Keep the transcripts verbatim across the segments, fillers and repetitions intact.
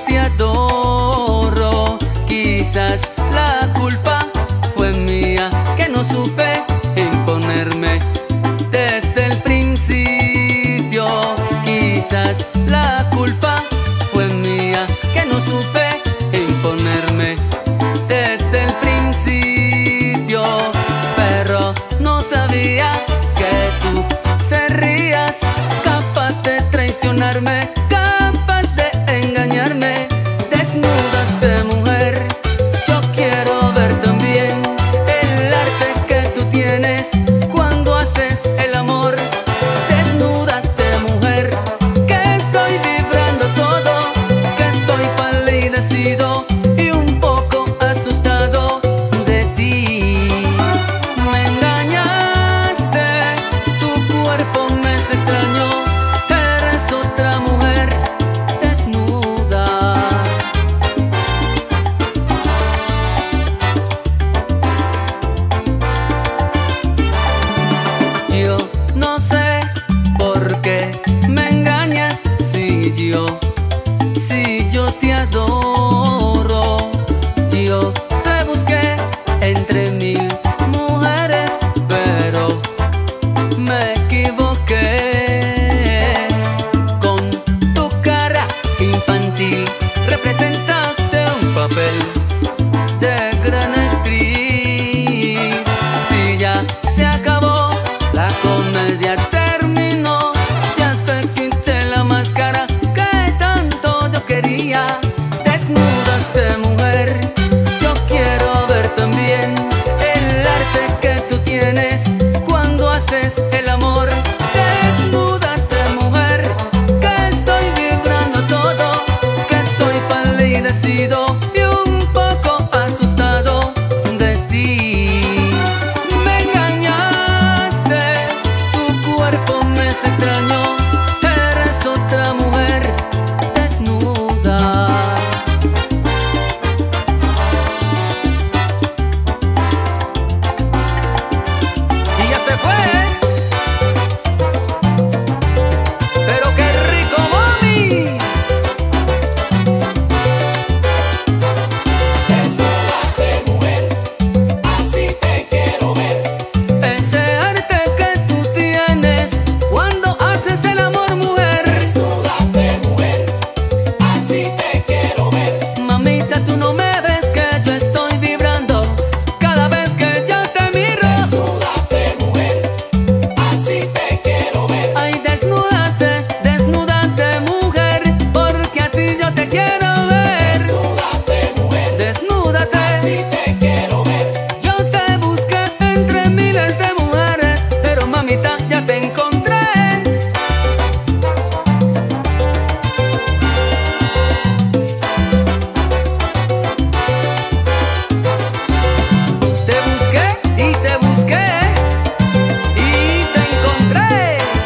te adoro. Quizás la culpa fue mía, que no supe imponerme desde el principio. Quizás la culpa fue mía, que no supe imponerme desde el principio. Pero no sabía que tú serías capaz de traicionarme, capaz de engañarme. Desnúdate, mujer, yo quiero ver también el arte que tú tienes cuando haces el amor. Desnúdate, mujer, que estoy vibrando todo, que estoy palidecido y un poco asustado de ti. Me engañaste, tu cuerpo me es extraño, eres otra mujer desnuda. Yo no sé por qué me engañas si yo, si yo te adoro. Yo te busqué entre mil mujeres, pero me equivoqué. Con tu cara infantil representaste un papel de gran actriz. Si ya se acabó, la comedia terminó, ya te quité la máscara que tanto yo quería. Desnúdate, mujer, yo quiero ver también el arte que tú tienes cuando haces el amor. Desnúdate, mujer, que estoy vibrando todo, que estoy palidecido y un poco asustado de ti. Me engañaste, tu cuerpo me es extraño, eres otra mujer desnuda. Y ya se fue, pero qué rico, mami. Desnúdate, mujer, así te quiero ver. Ese arte que tú tienes cuando haces el amor, mujer. Desnúdate, mujer, así te quiero ver. Mamita, tú no me ves que yo estoy vibrando cada vez que yo te miro. Desnúdate, mujer, así te quiero ver. Ay, desnúdate, desnúdate, mujer, porque a ti yo te quiero ver. Desnúdate, mujer, Desnúdate, así te quiero ver. yo te busqué entre miles de mujeres, pero mamita, ya te encontré. Te busqué y te busqué y te encontré.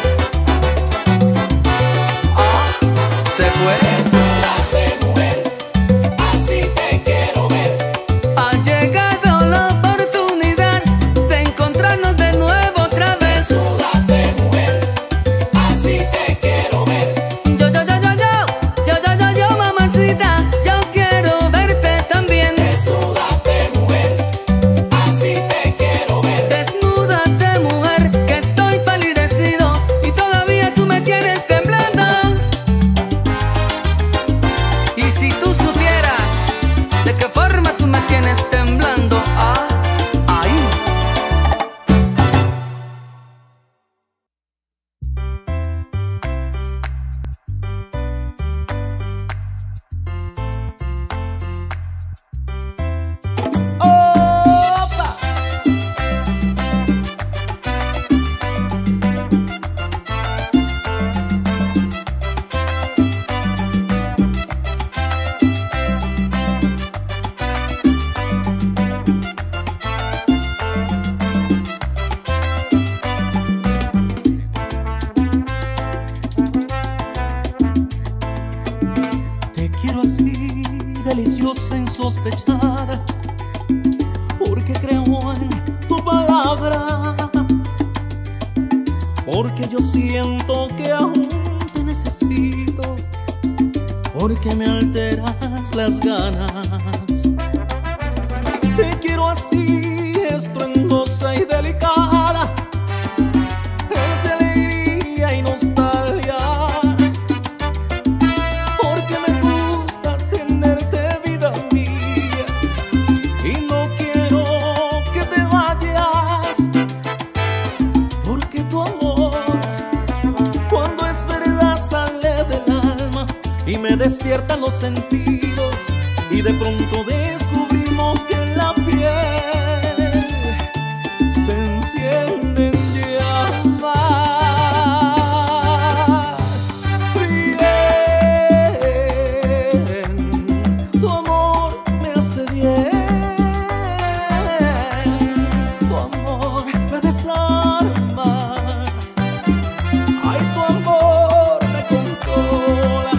Ah, se fue. Desnúdate, mujer, así te quiero ver. Ha llegado la oportunidad de encontrarnos de nuevo otra vez. Desnúdate, mujer, así te quiero ver. Yo, yo, yo, yo, yo, yo, yo, yo, yo, mamacita, yo quiero verte también. Desnúdate, mujer, así te quiero ver. Desnúdate, mujer, que estoy palidecido y todavía tú me tienes temblando. Y si tú supieras de qué forma tú me tienes temblando, ah, ahí. ¡Opa! Te quiero así, deliciosa, insospechada, porque creo en tu palabra, porque yo siento que aún te necesito, porque me alteras las ganas. Te quiero así, estruendosa y delicada, entre alegría y nostalgia, porque me gusta tenerte vida mía y no quiero que te vayas, porque tu amor cuando es verdad sale del alma y me despiertan los sentidos, y de pronto descubrimos que en la piel se encienden llamas. Bien, tu amor me hace bien, tu amor me desarma, ay, tu amor me controla.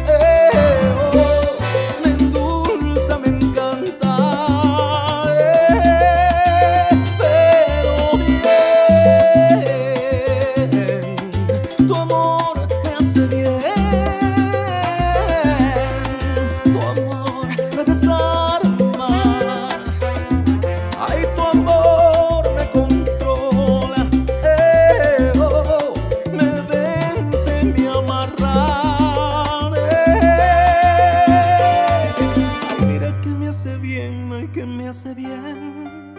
Que me hace bien,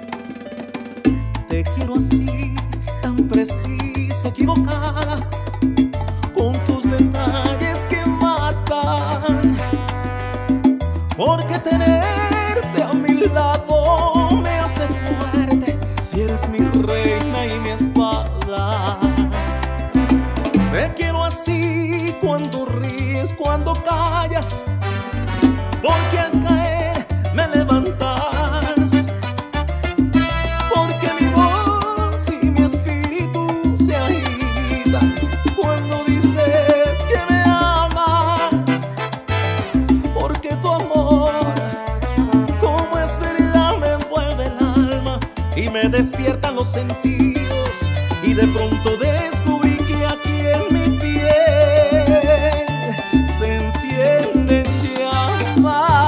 te quiero así, tan precisa, equivocada, con tus detalles que matan, porque tenerte a mi lado me hace fuerte, si eres mi reina y mi espada. Te quiero así, cuando ríes, cuando callas, porque al caer me levantas, porque mi voz y mi espíritu se agitan cuando dices que me amas, porque tu amor como es verdad me envuelve el alma y me despiertan los sentidos, y de pronto descubrí que aquí en mi piel se encienden llamas.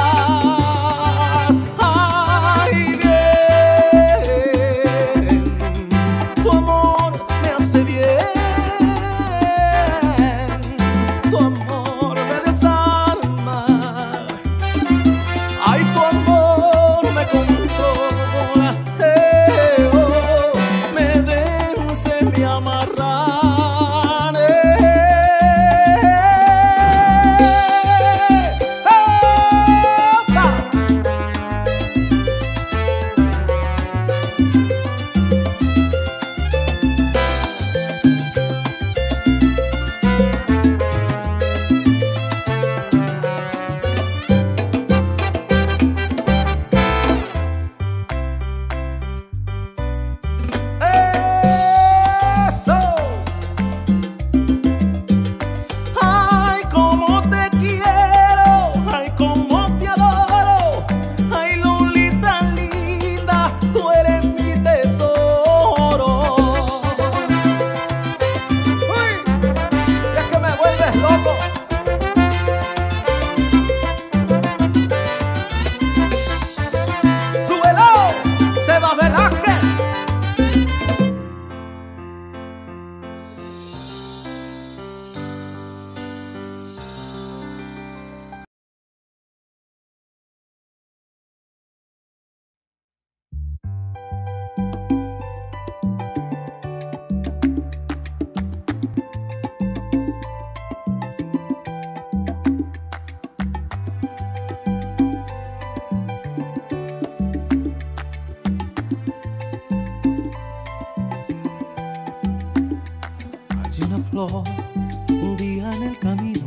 Flor, un día en el camino,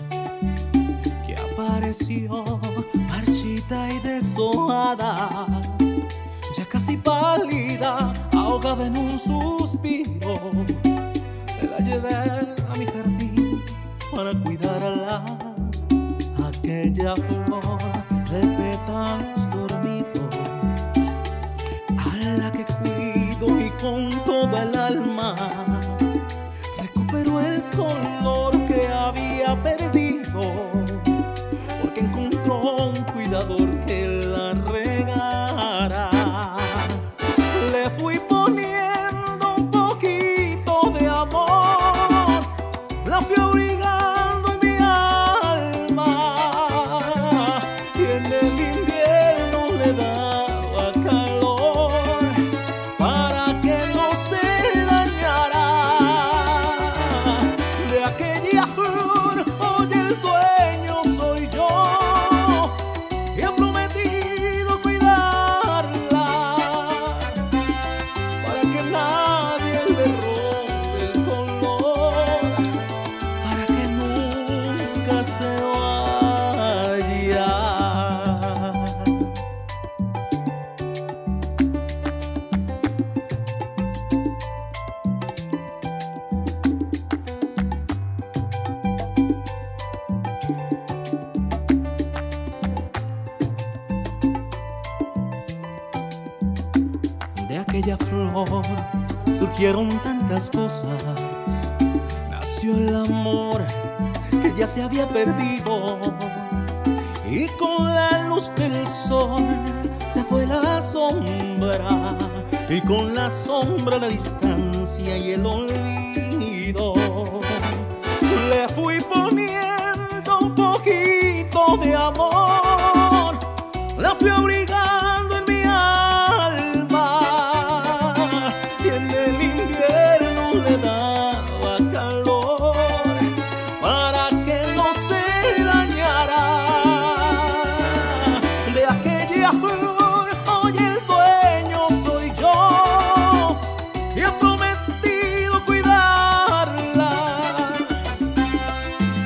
que apareció marchita y deshojada, ya casi pálida, ahogada en un suspiro. Me la llevé a mi jardín para cuidarla, aquella flor de pétalos dormidos, a la que cuido y con toda el alma recuperó el color que había perdido. aquella flor surgieron tantas cosas. Nació el amor que ya se había perdido, y con la luz del sol se fue la sombra, y con la sombra la distancia y el olvido. Le fui poniendo un poquito de amor, la fui abrigando en mi alma, y en el invierno le daba calor para que no se dañara. De aquella flor hoy el dueño soy yo, y he prometido cuidarla.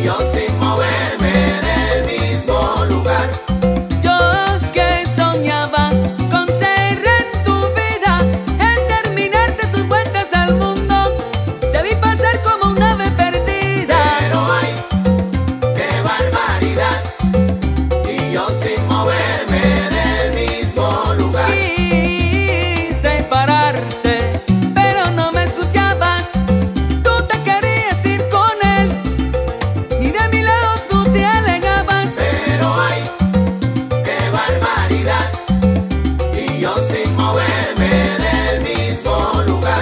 yo sin moverme del mismo lugar. Yo que soñaba con ser en tu vida, en terminarte tus vueltas al mundo, te vi pasar como un ave perdida. Pero ay, qué barbaridad, y yo sin moverme del mismo lugar. Quise pararte, pero no me escuchabas. Tú te querías ir con él y de mi lado tú te alejabas. Pero ay, qué barbaridad, y yo sin moverme del mismo lugar.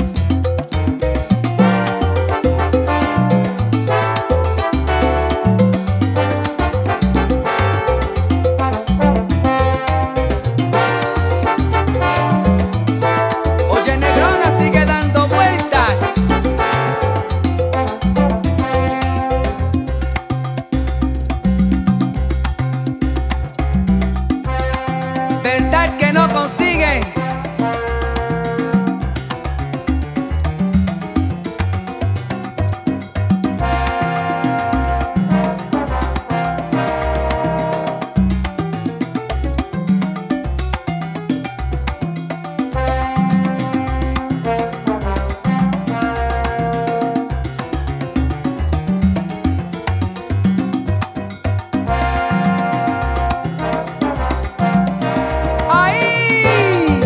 Oye, negrona, sigue dando vueltas. ¿Verdad que no consiguen? ¡Ahí!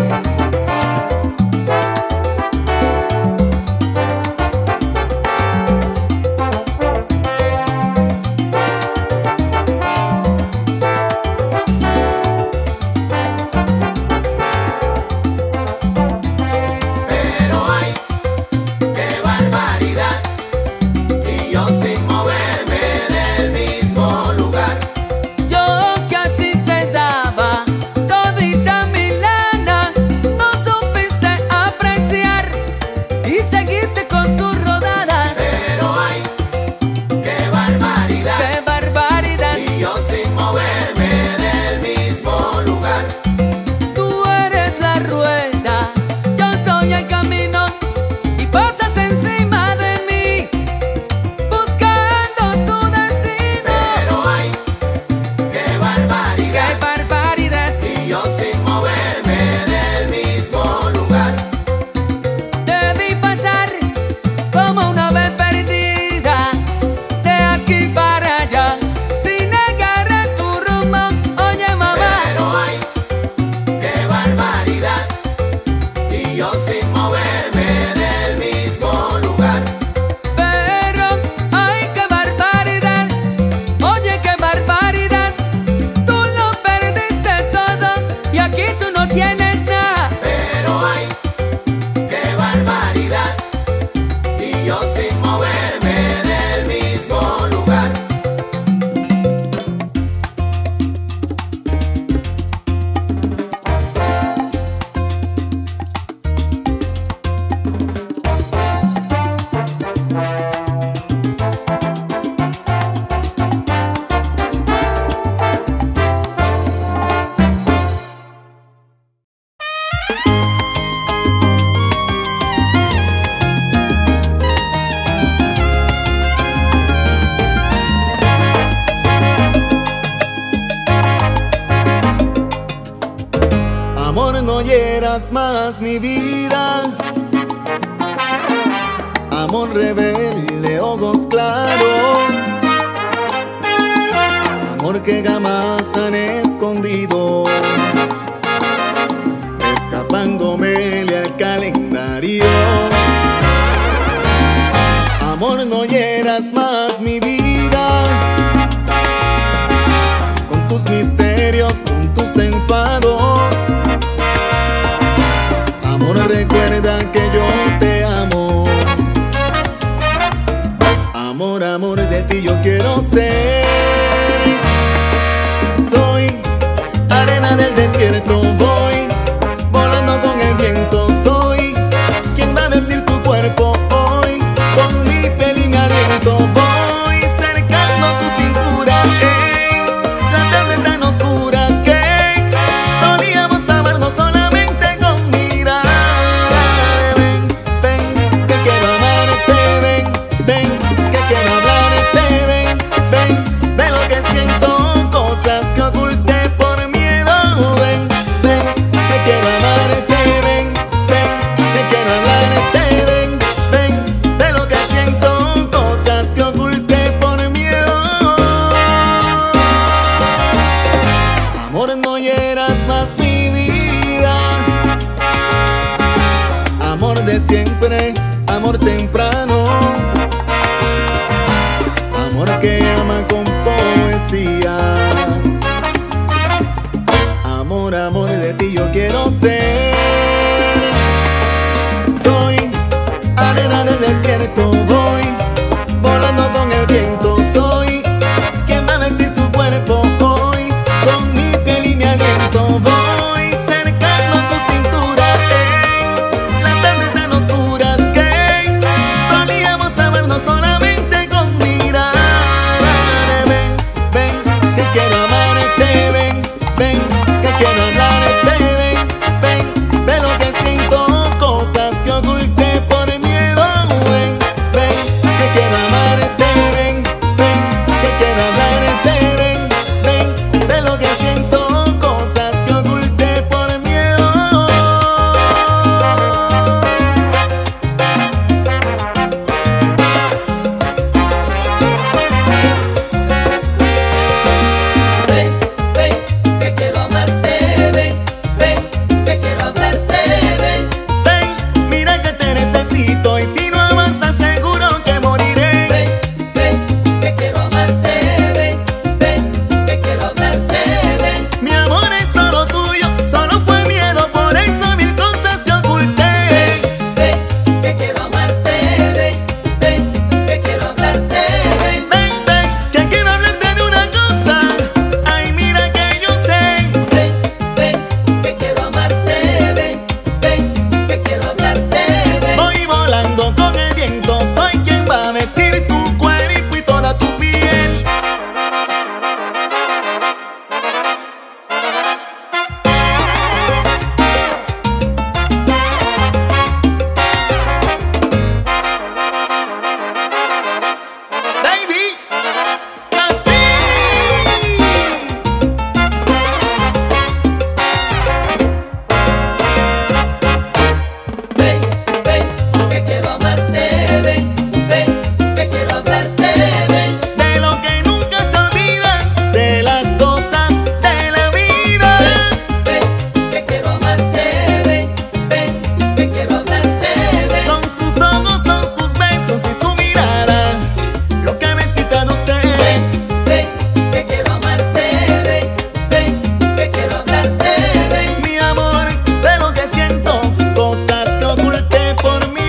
Pero ay, qué barbaridad, y yo sin moverme del mismo lugar. Yo que a ti te daba todita mi lana, no supiste apreciar y seguiste con tu rodada. Pero ay, qué barbaridad, ¡Qué barbaridad! y yo sin moverme del mismo lugar. Tú eres la rueda, yo soy el camino y pasas encima de mí buscando tu destino. Pero ay, qué ¡Qué barbaridad, barbaridad! y yo sin moverme del mismo lugar. Te vi pasar como una ave perdida, de aquí para allá, sin agarrar tu rumbo. Oye, mamá, Pero ay, qué barbaridad, y yo sin moverme del mismo lugar. pero, ay, qué barbaridad. Oye, qué barbaridad. Tú lo perdiste todo y aquí tú no tienes nada. Pero ay, qué barbaridad, y yo sin moverme del mismo lugar. Amor, no hieras más mi vida. Amor rebelde, ojos claros. Amor que jamás han escondido, escapándomele al calendario. Amor, no hieras más mi vida, con tus misterios, con tus enfados. Amor, recuerda que yo te amo. Amor, amor, de ti yo quiero ser. Soy arena del desierto, voy volando con el viento. Soy quien va a decir tu cuerpo hoy, con mi piel y mi aliento. Voy cercando tu cintura en la tarde tan oscura que solíamos amarnos solamente con mirar. Ven, ven, que quiero amarte, ven, ven, que quiero hablarte, ven. siempre, amor temprano, amor que ama con poesías. Amor, amor, de ti yo quiero ser. Soy arena del desierto, voy volando con el viento. Soy quien va a vestir tu cuerpo hoy con mi piel y mi aliento. Voy cercando tu cintura en las tardes tan oscuras que solíamos amarnos solamente con mirar. Ven, ven, que quiero amarte. Ven, ven, que quiero hablarte. Ven, ven, ve lo que siento, cosas que oculté por miedo. Ven, ven, que quiero amarte. Ven, ven, que quiero hablarte. Ven, ven, ve lo que siento, cosas que oculté por miedo. Ven, ven, que quiero amarte. Ven, ven, que quiero hablarte. Ven, Ven, mira que te necesito y si no avanzas seguro que moriré. ven, ven, que quiero amarte. Ven, ven, que quiero hablarte. Ven, Mi amor es solo tuyo, solo fue miedo, por eso mil cosas te oculté. ven, que quiero amarte. Ven, ven, que quiero hablarte. Ven, Ven, ven, que quiero hablarte de una cosa. Ay, mira que yo sé. ven, ven, que quiero amarte. Ven, ven, que quiero hablarte. Ven, Voy volando con el viento, soy quien va a vestir tu cuerpo y toda tu piel. Baby, así. ven, ven, que quiero amarte. Ven, ven, que quiero hablarte. Ven, De lo que nunca se olvidan, de las cosas de la vida. ven, que quiero amarte. Ven, ven, que quiero hablarte. Ven, Son sus ojos, son sus besos y su mirada lo que me cita de usted. ven, ven, que quiero amarte. Ven, ven, que quiero hablarte. Ven, Mi amor, de lo que siento, cosas que oculté por miedo.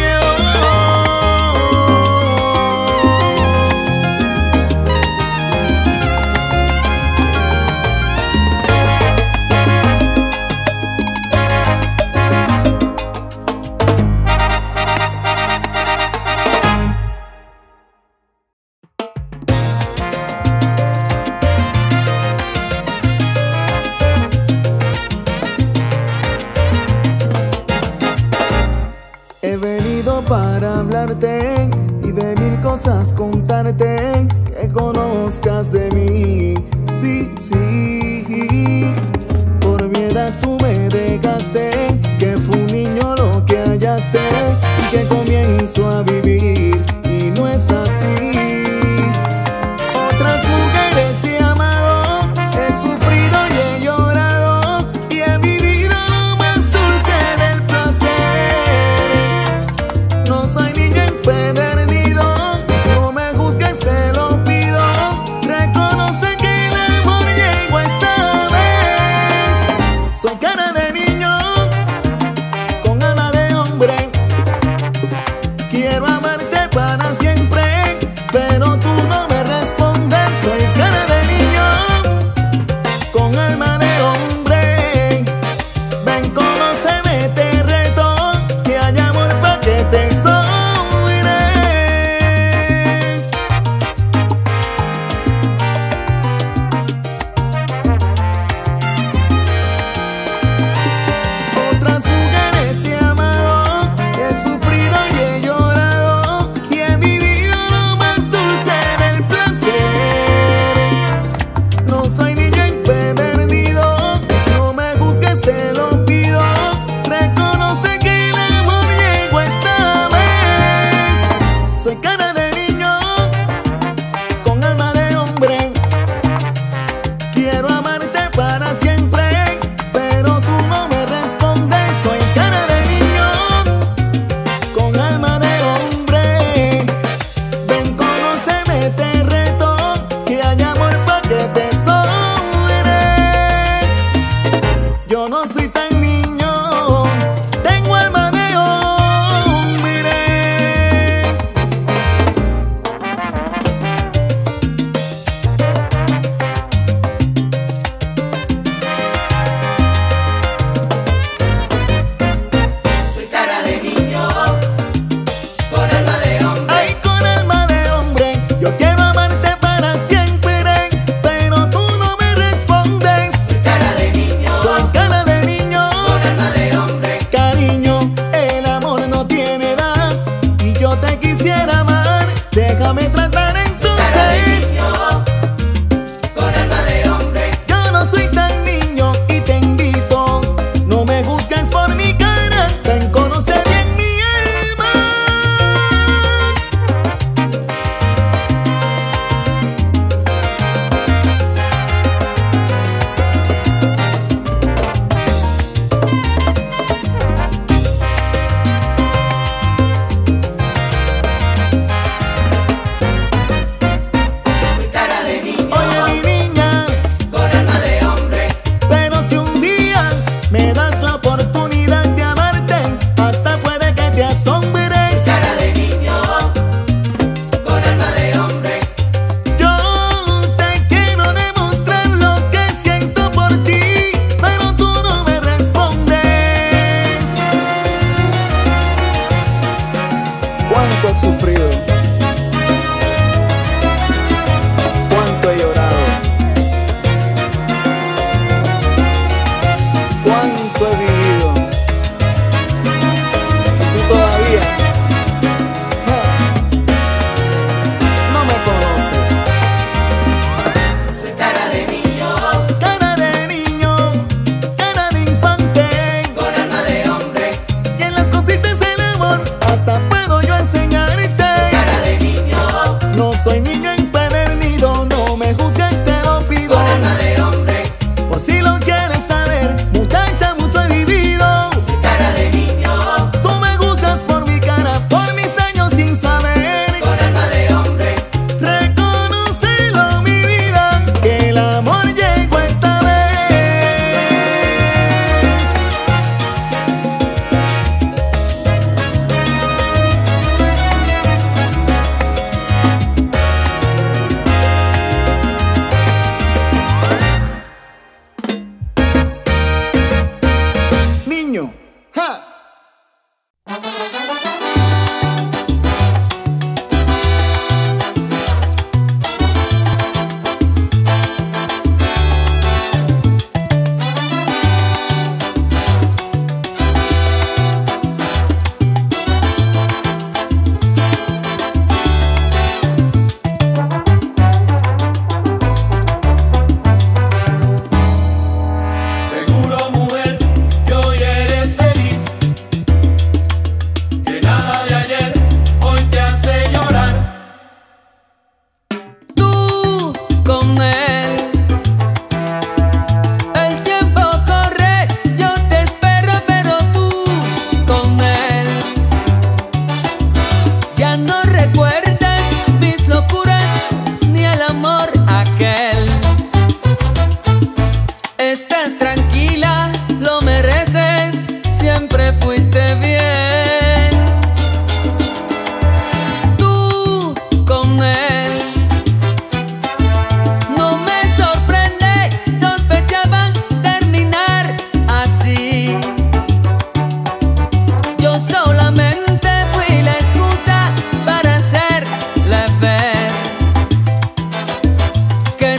He venido para hablarte y de mil cosas contarte, que conozcas de mí. Sí, sí, por mi edad tú me dejaste, que fue un niño lo que hallaste y que comienzo a vivir y no es así. Otras mujeres he amado, he sufrido y he llorado y he vivido lo más dulce del placer. No soy niño empedernido, no me juzgues, te lo pido. Reconoce que el amor llegó a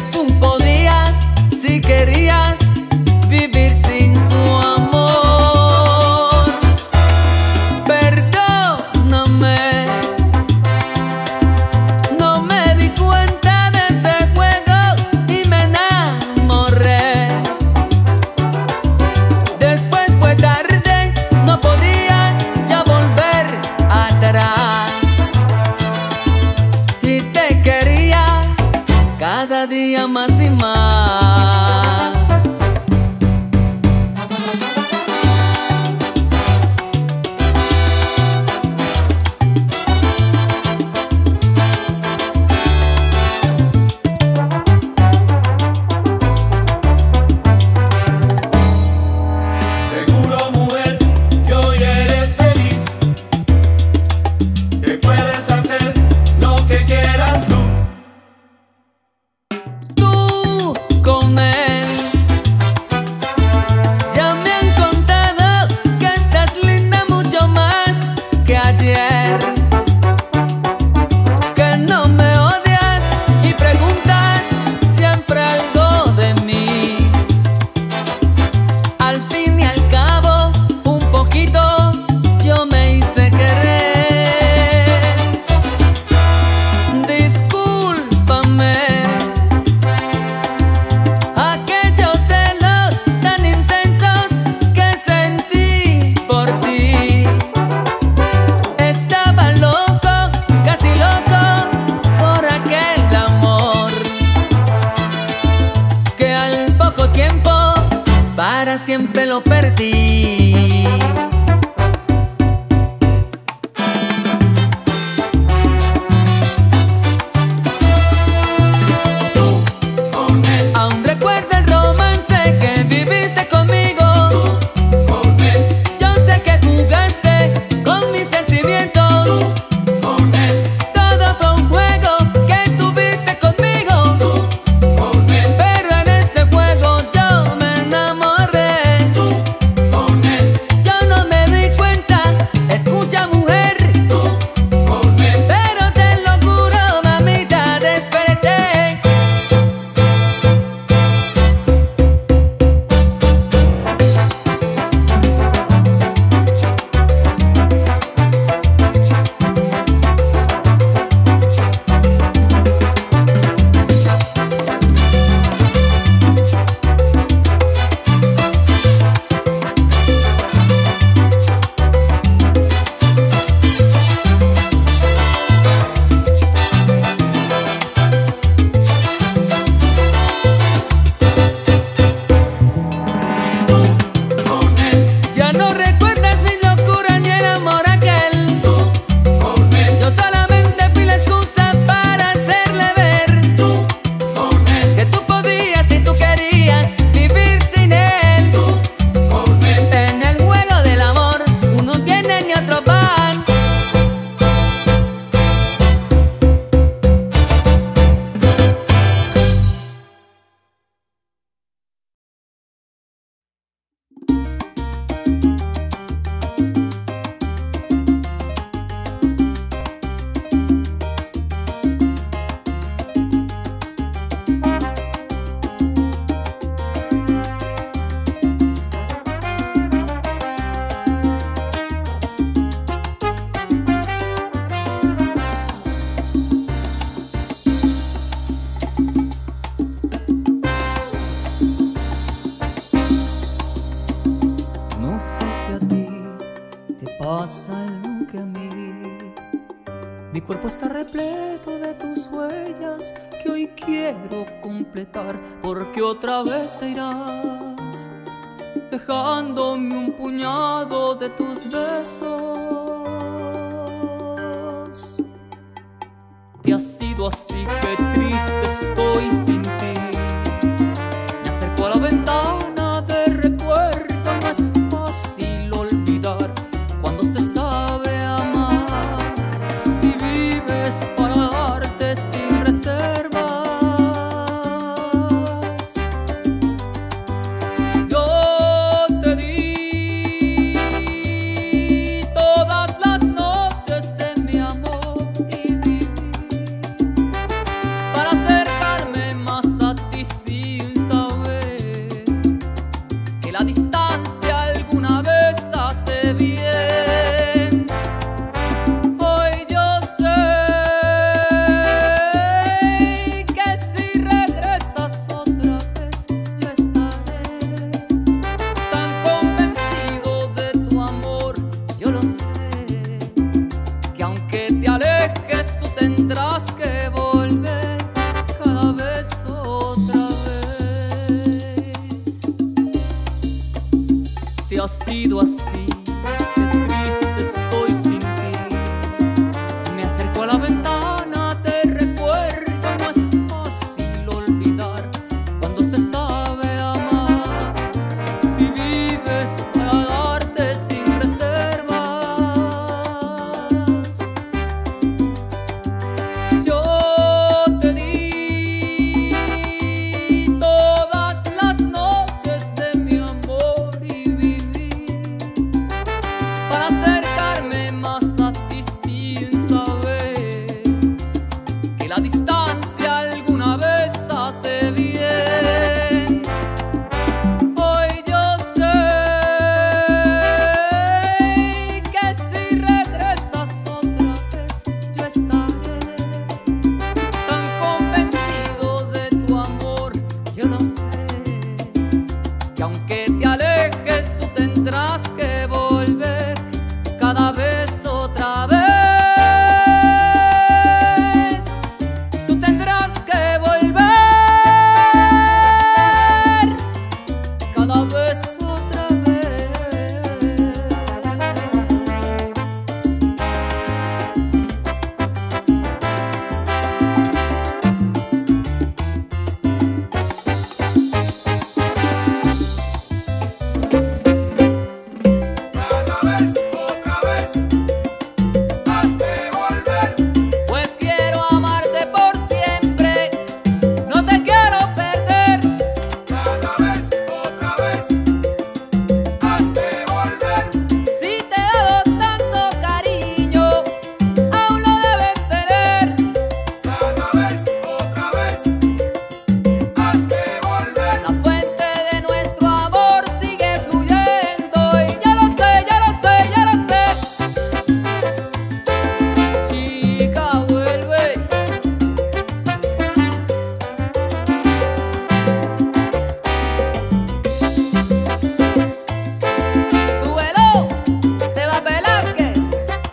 tú podías, si querías, vivir sin su amor. Perdóname, no me di cuenta de ese juego y me enamoré. Después fue tarde, no podía ya volver atrás. Y te quería cada día más y más. Seguro, mujer, que hoy eres feliz, que puedes hacer lo que quieras tú. Tú con él, ya me han contado que estás linda mucho más que ayer, que no me odias y preguntas siempre algo de mí. Al fin y al cabo, un poquito yo me hice querer. Discúlpame aquellos celos tan intensos que sentí por ti. Estaba loco, casi loco, por aquel amor que al poco tiempo para siempre lo perdí. Con él, Aún recuerdo el romance que viviste conmigo. con él, Yo sé que jugaste con mis sentimientos. con él, Todo fue un juego que tuviste conmigo. con él, Pero en ese juego yo me enamoré. con él, Yo no me di cuenta, escucha mujer, con él. pero te lo juro, mamita, desperté. Con él, Ya no recuerdas mi locura ni el amor aquel. con él, Yo solamente fui la excusa para hacerle ver con él, que tú podías si tú querías vivir sin él. con él. En el juego del amor, uno viene ni otro van. No sé si a ti te pasa lo que a mí. Mi cuerpo está repleto de tus huellas que hoy quiero completar, porque otra vez te irás, dejándome un puñado de tus besos. Y ha sido así que triste estoy sin ti. Me acerco a la ventana de recuerdo, no es fácil olvidar cuando se sabe amar. Si vives para darte sin reservas, yo te di todas las noches de mi amor y viví para acercarme sido así, qué triste estoy sin ti. Me acerco a la ventana, te recuerdo, no es fácil olvidar cuando se sabe amar. Si vives para darte sin reservas, yo te di todas las noches de mi amor y viví para acercarme más a ti sin saber que la distancia alguna vez hace bien. Hoy yo sé que si regresas otra vez yo estaré tan convencido de tu amor. Yo lo sé, que aunque te alejes tú tendrás que volver cada vez otra vez. Tú tendrás que volver cada vez otra vez. Cada vez, otra vez, hazte volver. Pues quiero amarte por siempre, no te quiero perder. Cada vez, otra vez, hazte volver. Si te he dado tanto cariño, aún lo debes tener. Cada vez, otra vez, hazte volver. La fuente de nuestro amor sigue fluyendo y ya lo sé, ya lo sé, ya lo sé. Chica, vuelve. Súbelo, Seba Velázquez.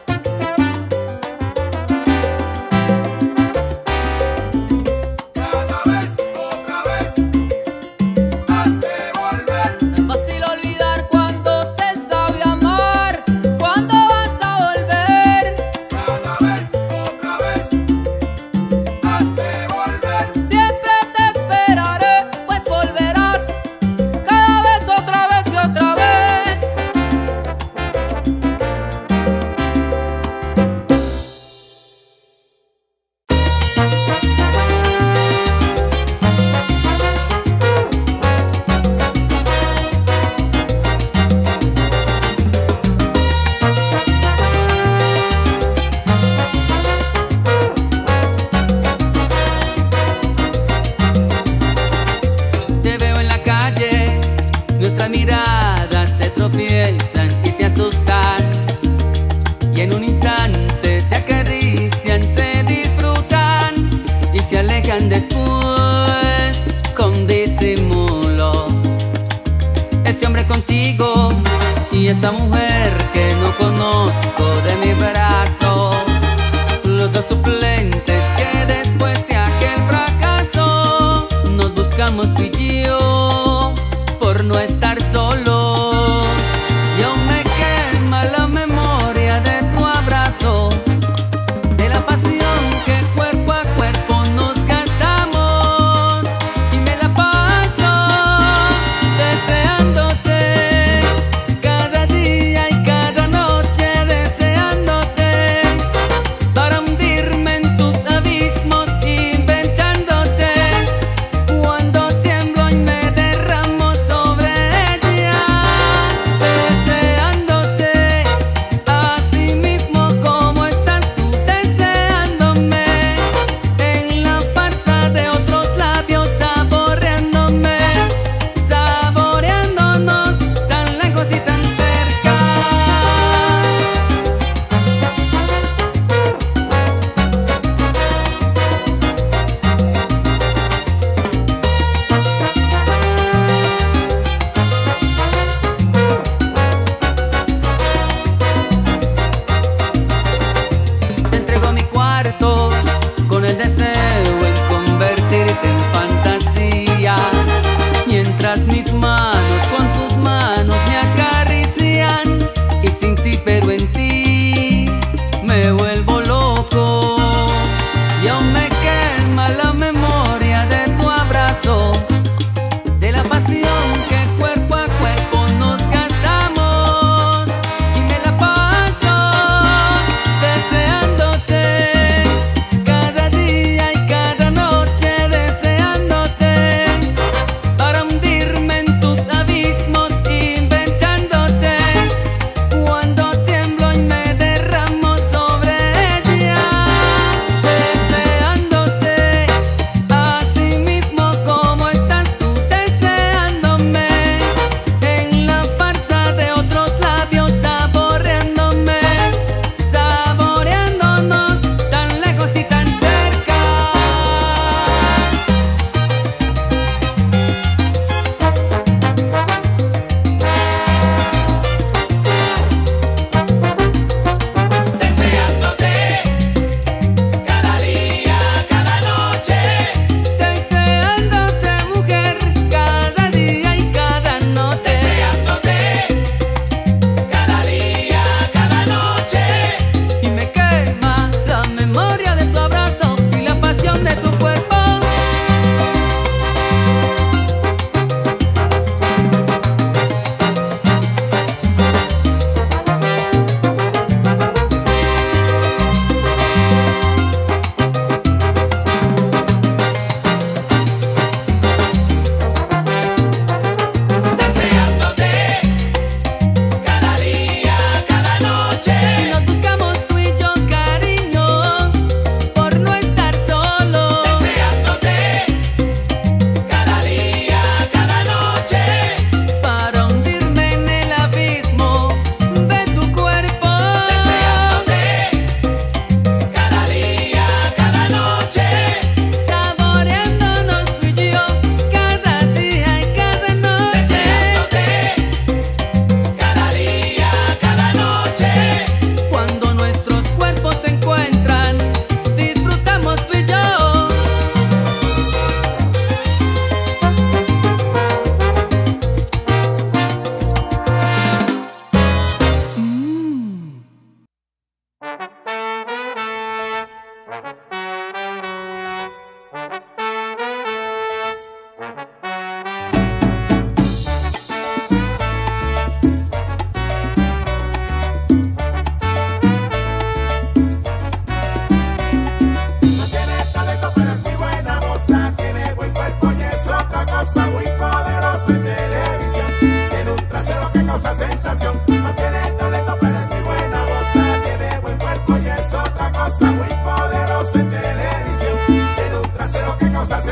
Cada vez, otra vez, hazte volver. No es fácil olvidar cuando se sabe amar. ¿Cuándo vas a volver? Cada vez, otra vez, hazte volver. Siempre te esperaré, pues volverás cada vez, otra vez y otra vez. Te veo en la calle, nuestras miradas se tropiezan y se asustan, y en un instante se acarician, se disfrutan y se alejan después con disimulo. Ese hombre contigo y esa mujer que no conozco de mi brazo, los dos suplentes que después de aquel fracaso nos buscamos tú y yo por no estar solos. Y aún me quema la memoria de tu abrazo, de la pasión que cuerpo a cuerpo nos gastamos, y me la paso deseándote cada día y cada noche, deseándote para hundirme en tus abismos, inventándote cuando tiemblo y me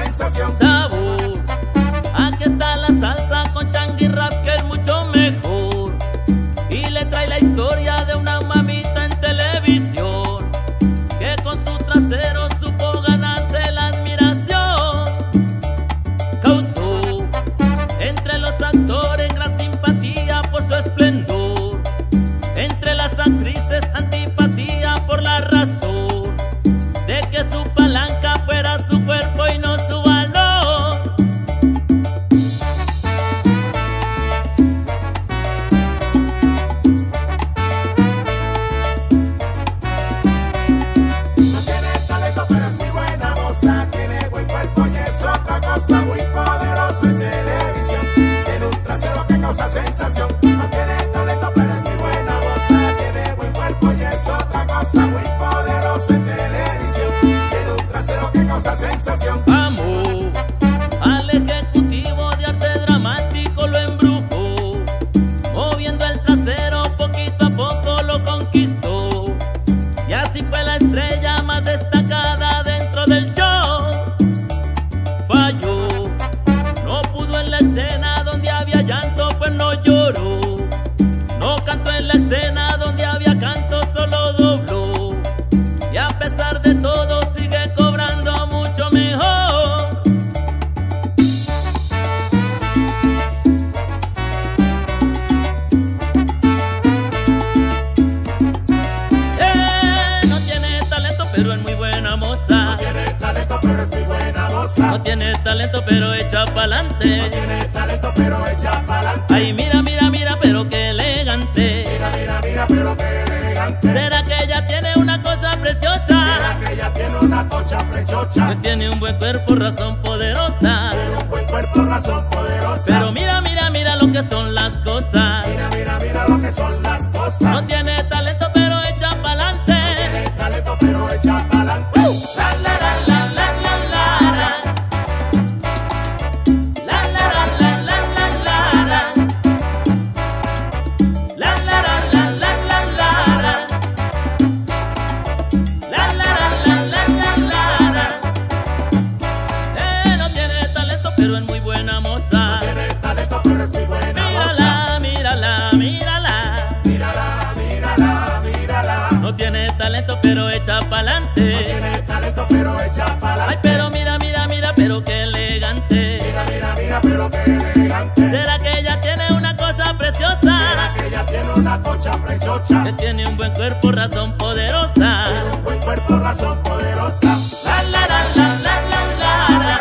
sensación. Sabor, aquí está la salsa con Changi Rap, que es mucho mejor. Y le trae la historia de una mamita en televisión, que con su trasero supo ganarse la admiración. Causó entre los actores gran simpatía por su esplendor, entre las actrices antipatía por la razón de que su palanca fuera su cuerpo y no su valor. No tiene talento pero es muy buena moza, tiene buen cuerpo y es otra cosa, muy poderoso en televisión, tiene un trasero que causa sensación. No tiene talento pero es muy buena moza, tiene buen cuerpo y es otra cosa, muy poderoso en televisión, tiene un trasero que causa sensación. Amo al ejecutivo de arte dramático, lo embrujó, moviendo el trasero poquito a poco lo conquistó, y así fue la estrella más destacada dentro del show. Falló, no pudo en la escena donde había llanto, pues no lloró. No cantó en la escena donde había canto, solo dobló. Y a pesar de todo sigue cobrando mucho mejor. Eh, no tiene talento pero es muy buena moza. No tiene talento pero es muy buena moza, No tiene talento pero echa pa'lante. no tiene talento pero echa pa'lante. Ay, mira, mira, mira, pero qué elegante. Mira, mira, mira, pero qué elegante. ¿Será que ella tiene una cosa preciosa? ¿Será que ella tiene una cocha prechocha? Que tiene un buen cuerpo, razón poderosa. Tiene un buen cuerpo, razón poderosa. Pero mira, mira, mira lo que son las cosas. Mira, mira, mira lo que son las cosas. No tiene talento pero echa pa'lante. Tiene talento pero echa pa'lante. La la la la la la la. La la la la la la la. La la la la la la la. La la la la la la la. Eh, no tiene talento pero es muy buena moza. Tiene talento pero es muy buena moza. Mírala, mírala, mírala. Mírala, mírala, mírala. No tiene talento pero echa pa'lante. Tiene talento pero echa Ay, pa'lante. pero mira, mira, mira, pero qué elegante. Mira, mira, mira, pero qué elegante. ¿Será que ella tiene una cosa preciosa? ¿Será que ella tiene una cocha prechocha? Que tiene un buen cuerpo, razón poderosa. Tiene un buen cuerpo, razón poderosa. La la la la la la la.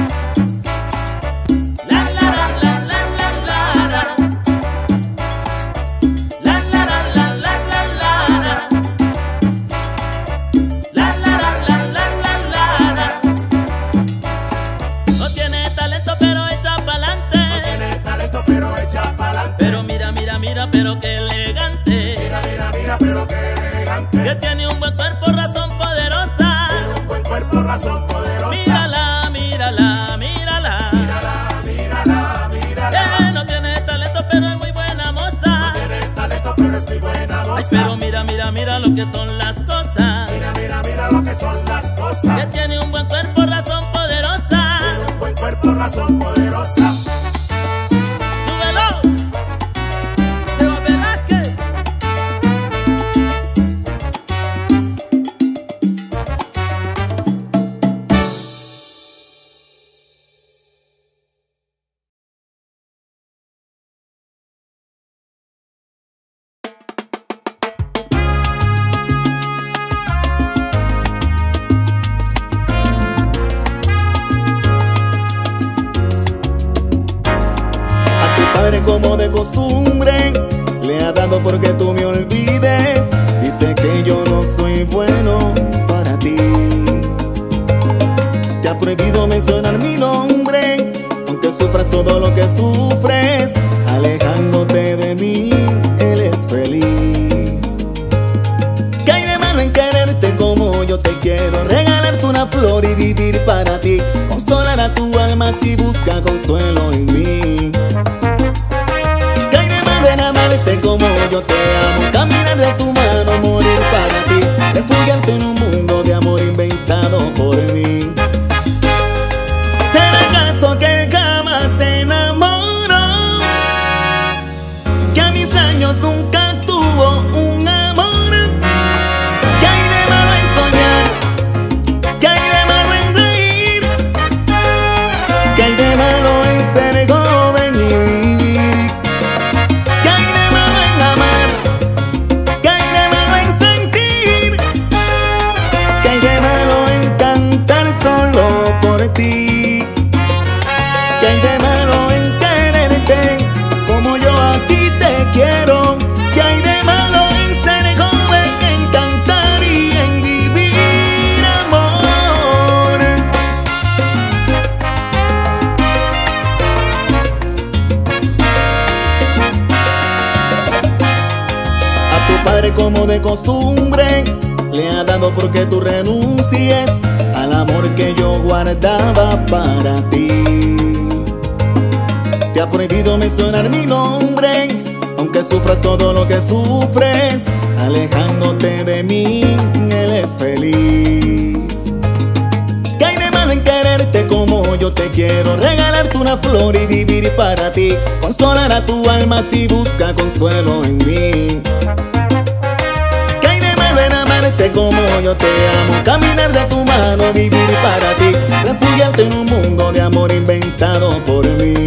La la la la la la la. La la la la la la la. La la la la la la la. No tiene talento pero echa pa'lante. Tiene talento pero echa pa'lante. Pero mira, mira, mira, pero qué elegante. Mira, mira, mira, pero qué elegante. Que tiene un buen cuerpo, razón poderosa. Tiene un buen cuerpo, razón poderosa. Mírala, mírala, mírala. Mírala, mírala, mírala. Eh, no tiene talento pero es muy buena moza. Tiene talento pero es muy buena Ay, moza. pero mira, mira, mira lo que son las cosas. Mira, mira, mira lo que son las Que cosas. tiene un buen cuerpo, razón poderosa. Tiene un buen cuerpo, razón poderosa. Súbelo. Seba Velázquez. Padre, como de costumbre, le ha dado porque tú me olvides. Dice que yo no soy bueno para ti. Te ha prohibido mencionar mi nombre, aunque sufras todo lo que sufres. Alejándote de mí, él es feliz. ¿Qué hay de malo en quererte como yo te quiero? Regalarte una flor y vivir para ti. Consolar a tu alma si busca consuelo en mí. ¿Qué hay de malo en amarte como yo te amo? hay de malo en quererte como yo a ti te quiero? ¿Qué hay de malo en ser joven, en cantar y en vivir amor? A tu padre como de costumbre le ha dado porque tú renuncies al amor que yo guardaba para ti. Te ha prohibido mencionar mi nombre, aunque sufras todo lo que sufres, alejándote de mí, él es feliz. ¿Qué hay de malo en quererte como yo te quiero? Regalarte una flor y vivir para ti, consolar a tu alma si busca consuelo en mí. Como yo te amo, caminar de tu mano, vivir para ti, refugiarte en un mundo de amor inventado por mí.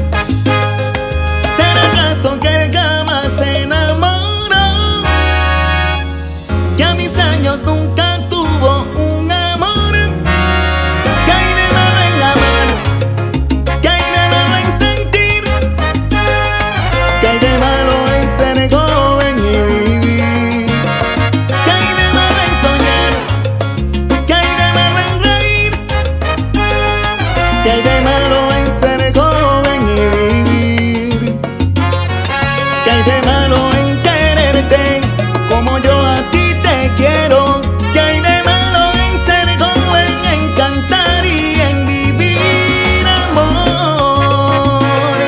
¿Será acaso que jamás se enamoró? Que a mis años nunca tuvo un amor. ¿Qué hay de malo en amar? ¿Qué hay de malo en sentir? ¿Qué hay de malo en ser joven y vivir? ¿Qué hay de malo en ser joven y vivir? ¿Qué hay de malo en quererte como yo a ti te quiero? ¿Qué hay de malo en ser joven, en cantar y en vivir amor?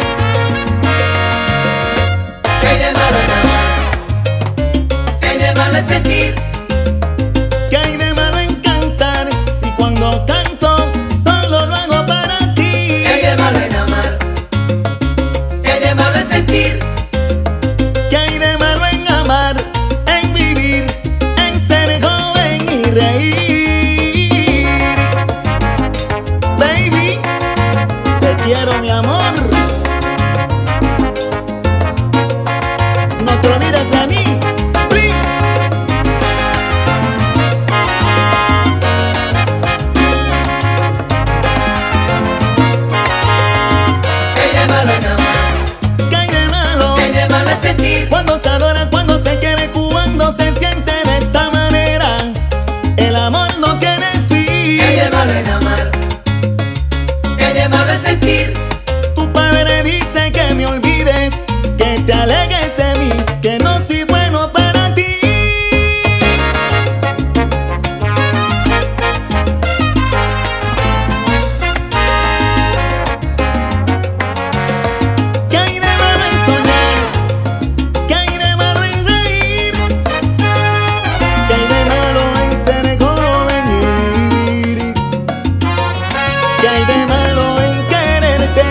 ¿Qué hay de malo en amar? ¿Qué hay de malo en sentir? ¿Qué hay de malo en cantar si cuando canto solo lo hago para ti? ¿Qué hay de malo en amar? ¿Qué hay de malo en sentir? ¿Qué hay de malo en amar, en vivir, en ser joven y reír? Baby, te quiero mi amor. No te olvides de mí, please. ¿Qué hay de malo en amar? ¿Qué hay de malo? ¿Qué hay de malo en sentir? Cuando se adora, cuando se quiere, cuando se siente de esta manera, el amor no tiene fin. ¿Qué hay de malo en amar? ¿Qué hay de malo en sentir? Tu padre dice que me olvides, que te alejes de mí, que no soy bueno para ti. ¿Qué hay de malo en soñar? ¿Qué hay de malo en reír? ¿Qué hay de malo en ser joven y vivir? ¿Qué hay de malo en quererte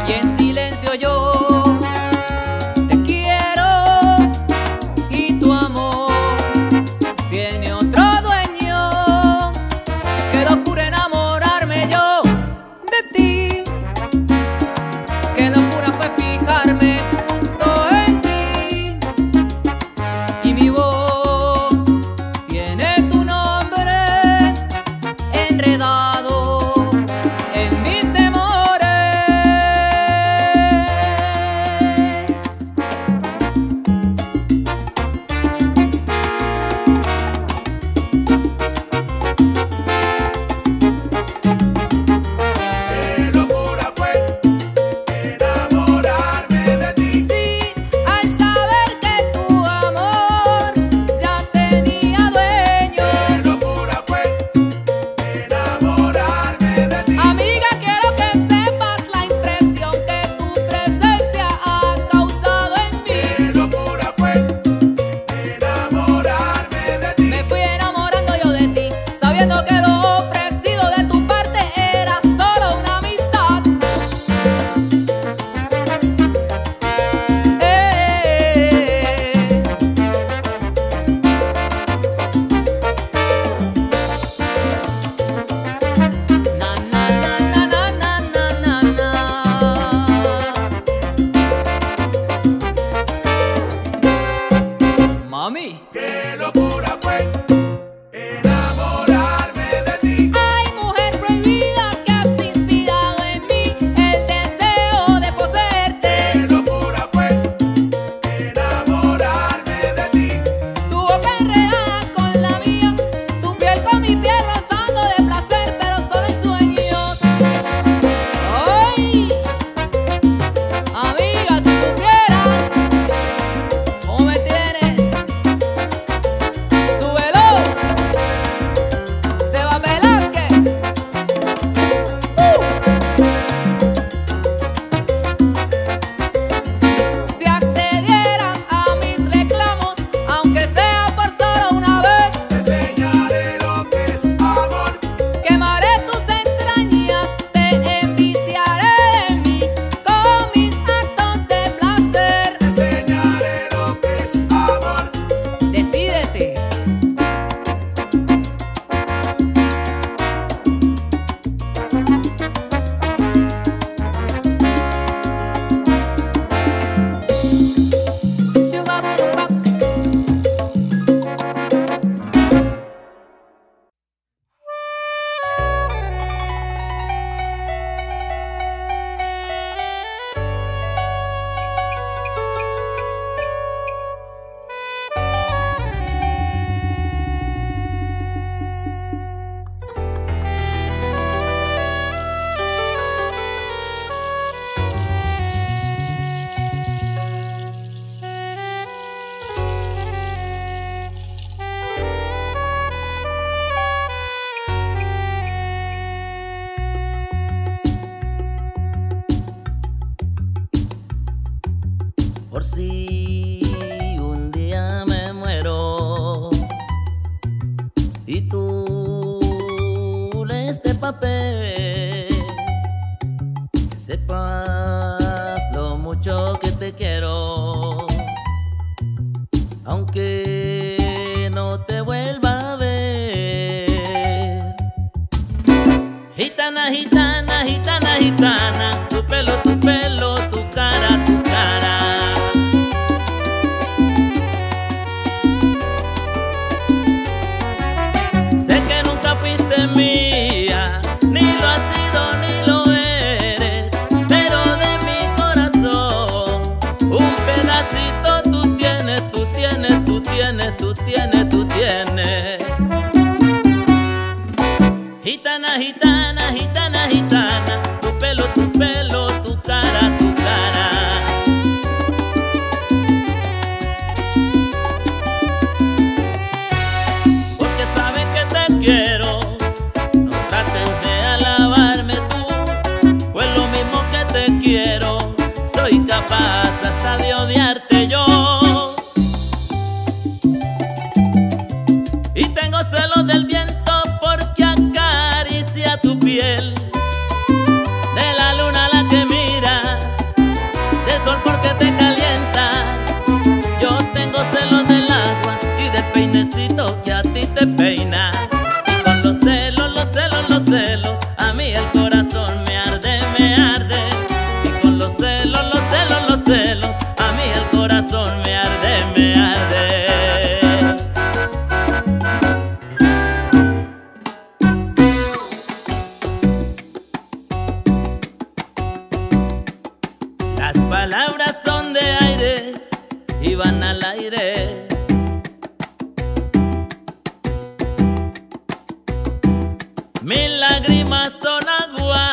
y en silencio yo te quiero y tu amor tiene otro dueño. Qué locura enamorarme yo de ti, qué locura fue fijarme justo en ti, y mi voz tiene tu nombre enredado en mis temores. Qué locura fue enamorarme de ti. Sí, al saber que tu amor ya tenía dueño. Qué locura fue enamorarme de ti. Amiga, quiero que sepas la impresión que tu presencia ha causado en mí. Qué locura fue enamorarme de ti. Me fui enamorando yo de ti, sabiendo que lo ofrecido de tu parte era solo una amistad. Eh. Na, na, na, na, na, na, na, na. Mami. Qué locura fue enamorarme de ti. Ay, mujer prohibida, que has inspirado en mí el deseo de poseerte. Qué locura fue enamorarme de ti. Tu boca enredada con la mía, tu piel con mi piel rozando de placer, pero solo en sueños. Ay, amiga, si supieras cómo me tienes. Súbelo, Seba Velázquez. Uh. Si accedieras a mis reclamos, aunque sea por solo una vez, Te enseñaré lo que es amor. quemaré tus entrañas, te enviciaré de mí con mis actos de placer. Te enseñaré lo que es amor. Decídete. Chubabubap. Por si un día me muero y tú lees este papel, que sepas lo mucho que te quiero, aunque no te vuelva a ver. Gitana, gitana, gitana, gitana, tu pelo, tu pelo, tu cara, tu cara. Sé que nunca fuiste mía, ni lo has sido ni lo eres, pero de mi corazón un pedacito tú tienes, tú tienes, tú tienes, tú tienes, tú tienes. Gitana, gitana, gitana, gitana, tu pelo, tu pelo, tu cara, tu cara. Porque saben que te quiero, no trates de alabarme tú, pues lo mismo que te quiero, soy capaz hasta de odiarte yo. Y tengo celos del viento porque acaricia tu piel, de la luna a la que mira, Las palabras son de aire y van al aire. Mis lágrimas son agua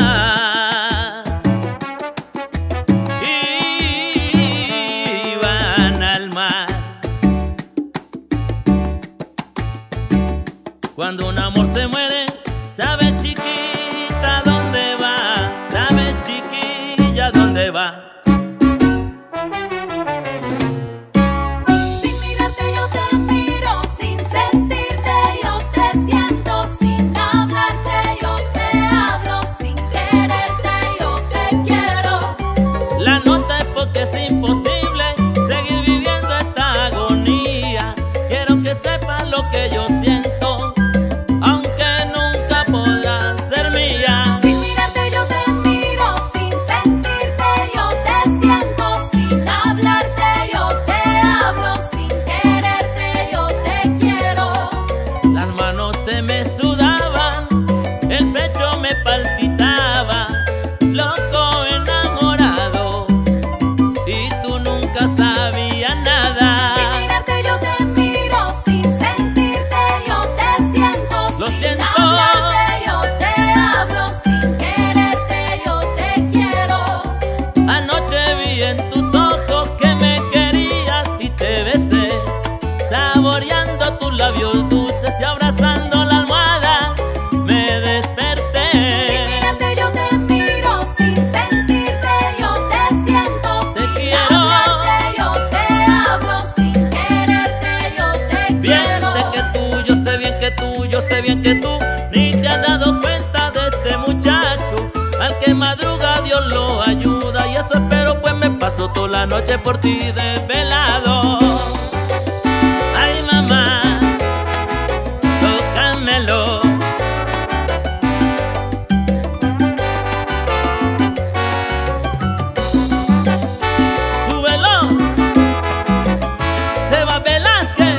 y van al mar. Cuando un amor se muere, sabes chiquita dónde va, sabes chiquilla dónde va. Que tú ni te has dado cuenta de este muchacho, al que madruga Dios lo ayuda, y eso espero, pues me paso toda la noche por ti desvelado. Ay mamá, tócamelo. Súbelo, Seba Velázquez.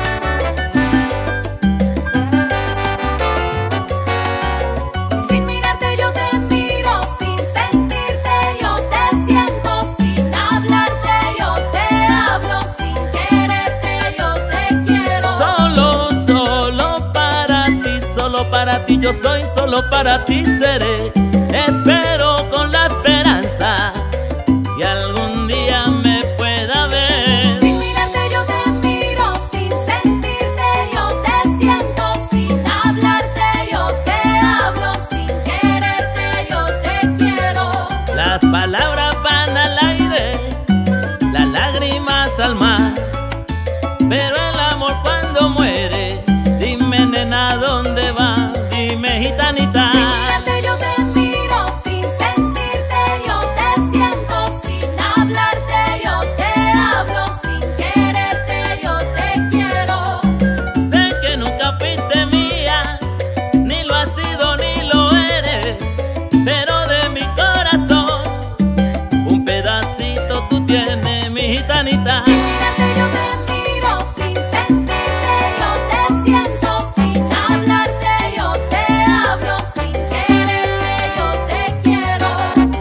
Para ti yo soy, solo para ti seré. Espero con la esperanza que algún día me pueda ver. Sin mirarte yo te miro, sin sentirte yo te siento, sin hablarte yo te hablo, sin quererte yo te quiero. Las palabras van al aire, las lágrimas al mar, pero el amor cuando muere, dime nena dónde va. Dime gitanita. Sin mirarte yo te miro, sin sentirte yo te siento, sin hablarte yo te hablo, sin quererte yo te quiero. Sé que nunca fuiste mía, ni lo has sido ni lo eres, pero de mi corazón un pedacito tú tienes, mi gitanita. Sin mirarte yo te miro, sin sentirte yo te siento, sin hablarte yo te hablo, sin quererte yo te quiero.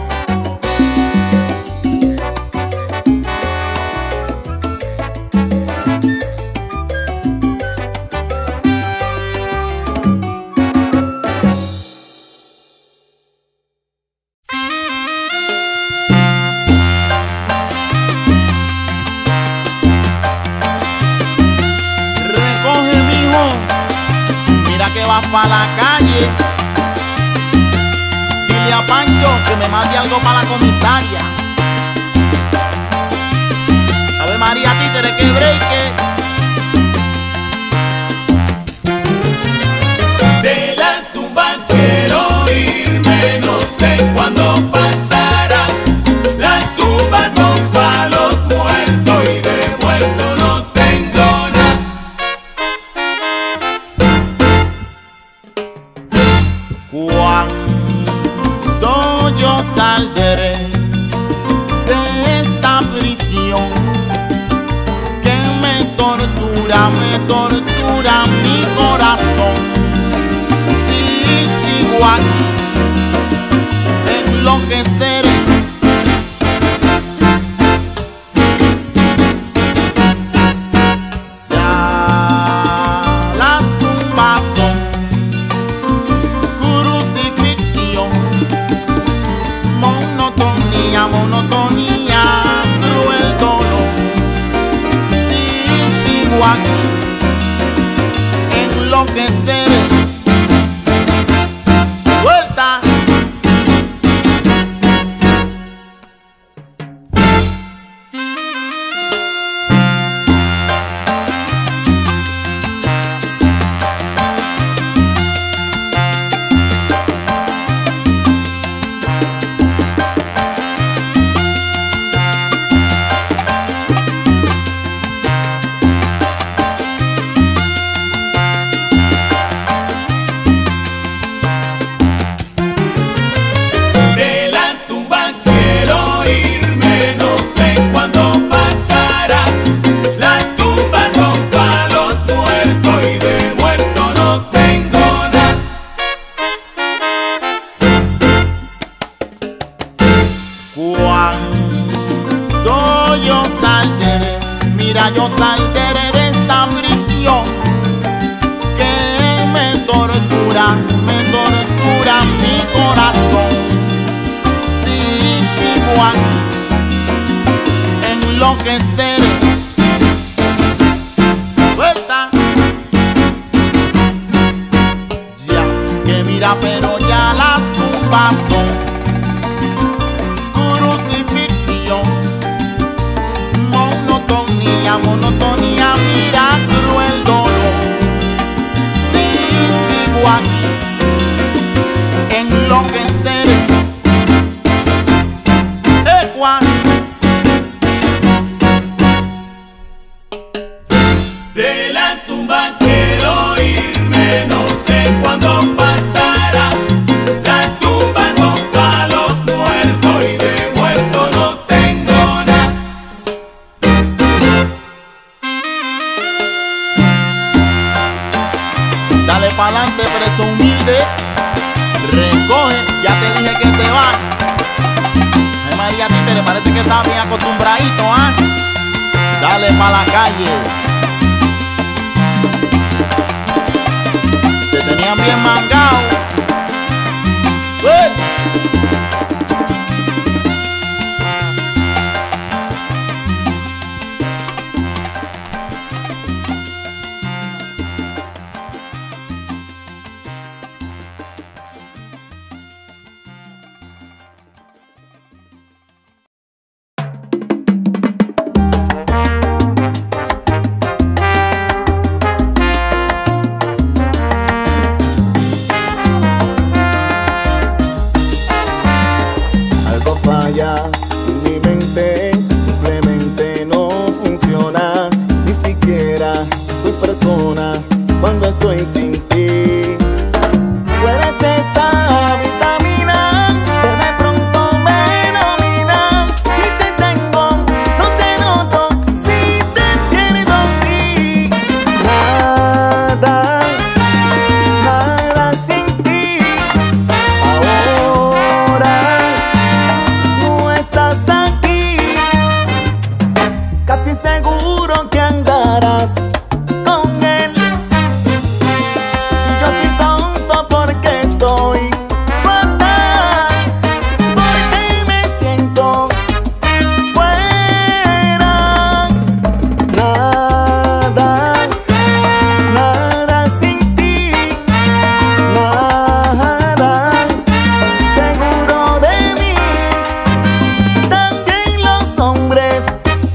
Recoge, mijo, mira que vas pa' la calle. Dile a Pancho que me mande algo para la comisaria. Ave María, títere, que breque. De las tumbas quiero irme, no sé cuándo pasará. Las tumbas son pa' los muertos y de muerto no tengo nada. Cuando yo saldré de esta prisión que me tortura, me tortura mi corazón. Si sigo aquí, enloqueceré Cuando yo saldré, mira, yo saldré de esta prisión que me tortura, me tortura mi corazón. Si sigo aquí, enloqueceré. Suelta. Ya, que mira, pero ya las tumbas son crucifixión. Monotonía, monotonía, mira, cruel dolor. Si sigo aquí, enloqueceré. Ecua. De la tumba quiero irme, no sé cuándo pasará. La tumba toca a los muertos y de muerto no tengo nada. Dale pa'lante, preso humilde. Recoge, ya te dije que te vas. Ay, María, a ti te le parece que estás bien acostumbradito, ¿ah? Dale pa' la calle. Te tenían bien mangado. ¡Eh! Algo falla en mi mente, simplemente no funciona. Ni siquiera soy persona cuando estoy sin ti. Tú eres esa vitamina que de pronto me domina. Si te tengo, no te noto. Si te pierdo, sí. Nada, nada sin ti. Ahora no estás aquí, casi seguro que andarás con él. Y yo soy tonto porque estoy fatal, porque me siento fuera. Nada, nada sin ti, nada seguro de mí. También los hombres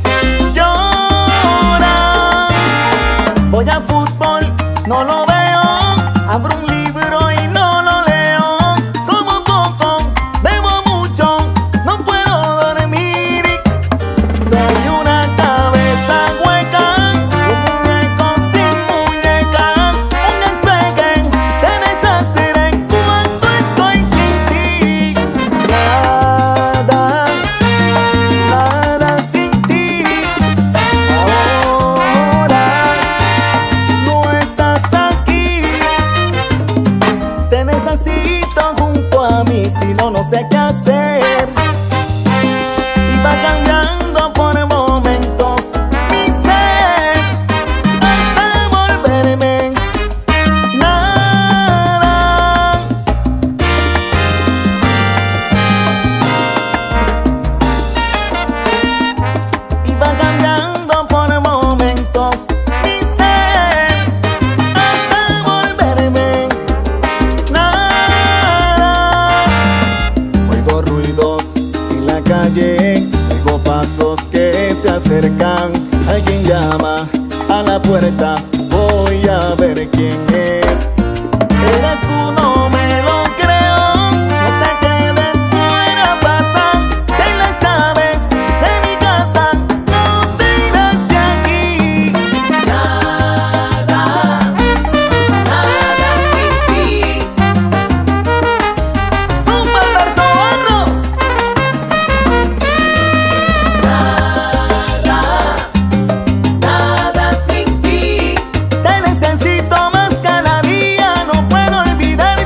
lloran. Voy al fútbol, no lo veo. Abro un libro y no lo leo. Como poco, bebo mucho, no puedo dormir. Soy una cabeza hueca, un muñeco sin muñeca, un despegue de desastre cuando estoy sin ti. Nada, nada sin ti. Ahora no estás aquí. Te necesito junto a mí, si no, no sé qué hacer. Y va cambiando por momentos mi ser hasta volverme nada. Y va cambiando por momentos mi ser hasta volverme nada. Oigo ruidos en la calle, oigo pasos que se acercan. Alguien llama a la puerta, voy a ver quién es. Eres tú, no me lo creo. No te quedes fuera, pasa. Te la sabes de mi casa, no te irás de aquí. Nada, nada sin ti. Super Alberto Barros. Nada, nada sin ti. Te necesito más cada día, no puedo olvidar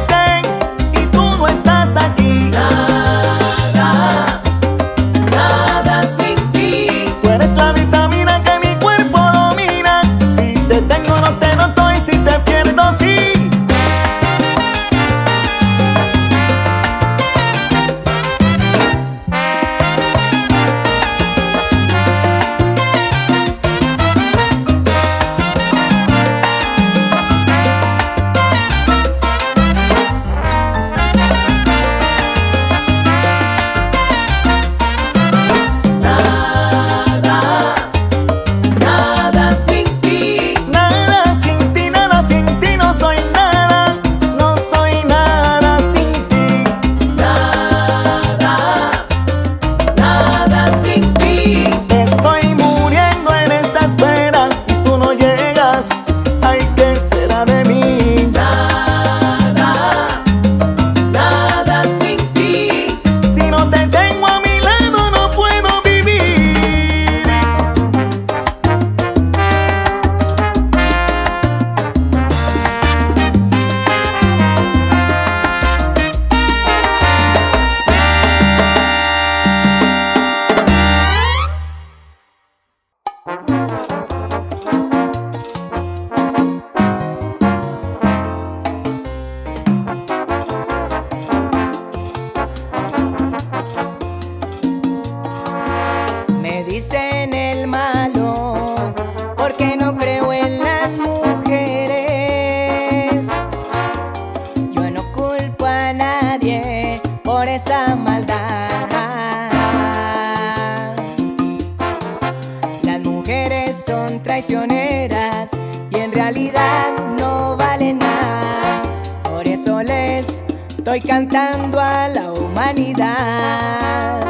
traicioneras y en realidad no valen nada. Por eso les estoy cantando a la humanidad.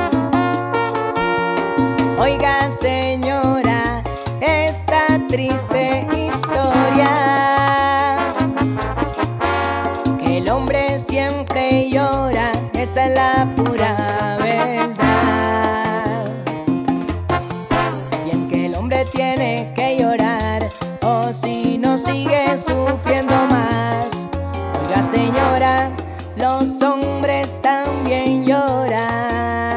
Oiga, señora, esta triste historia, que el hombre siempre llora, esa es la pura verdad. Y es que el hombre tiene que llorar, o si no sigue sufriendo más. Oiga, señora, los hombres también lloran.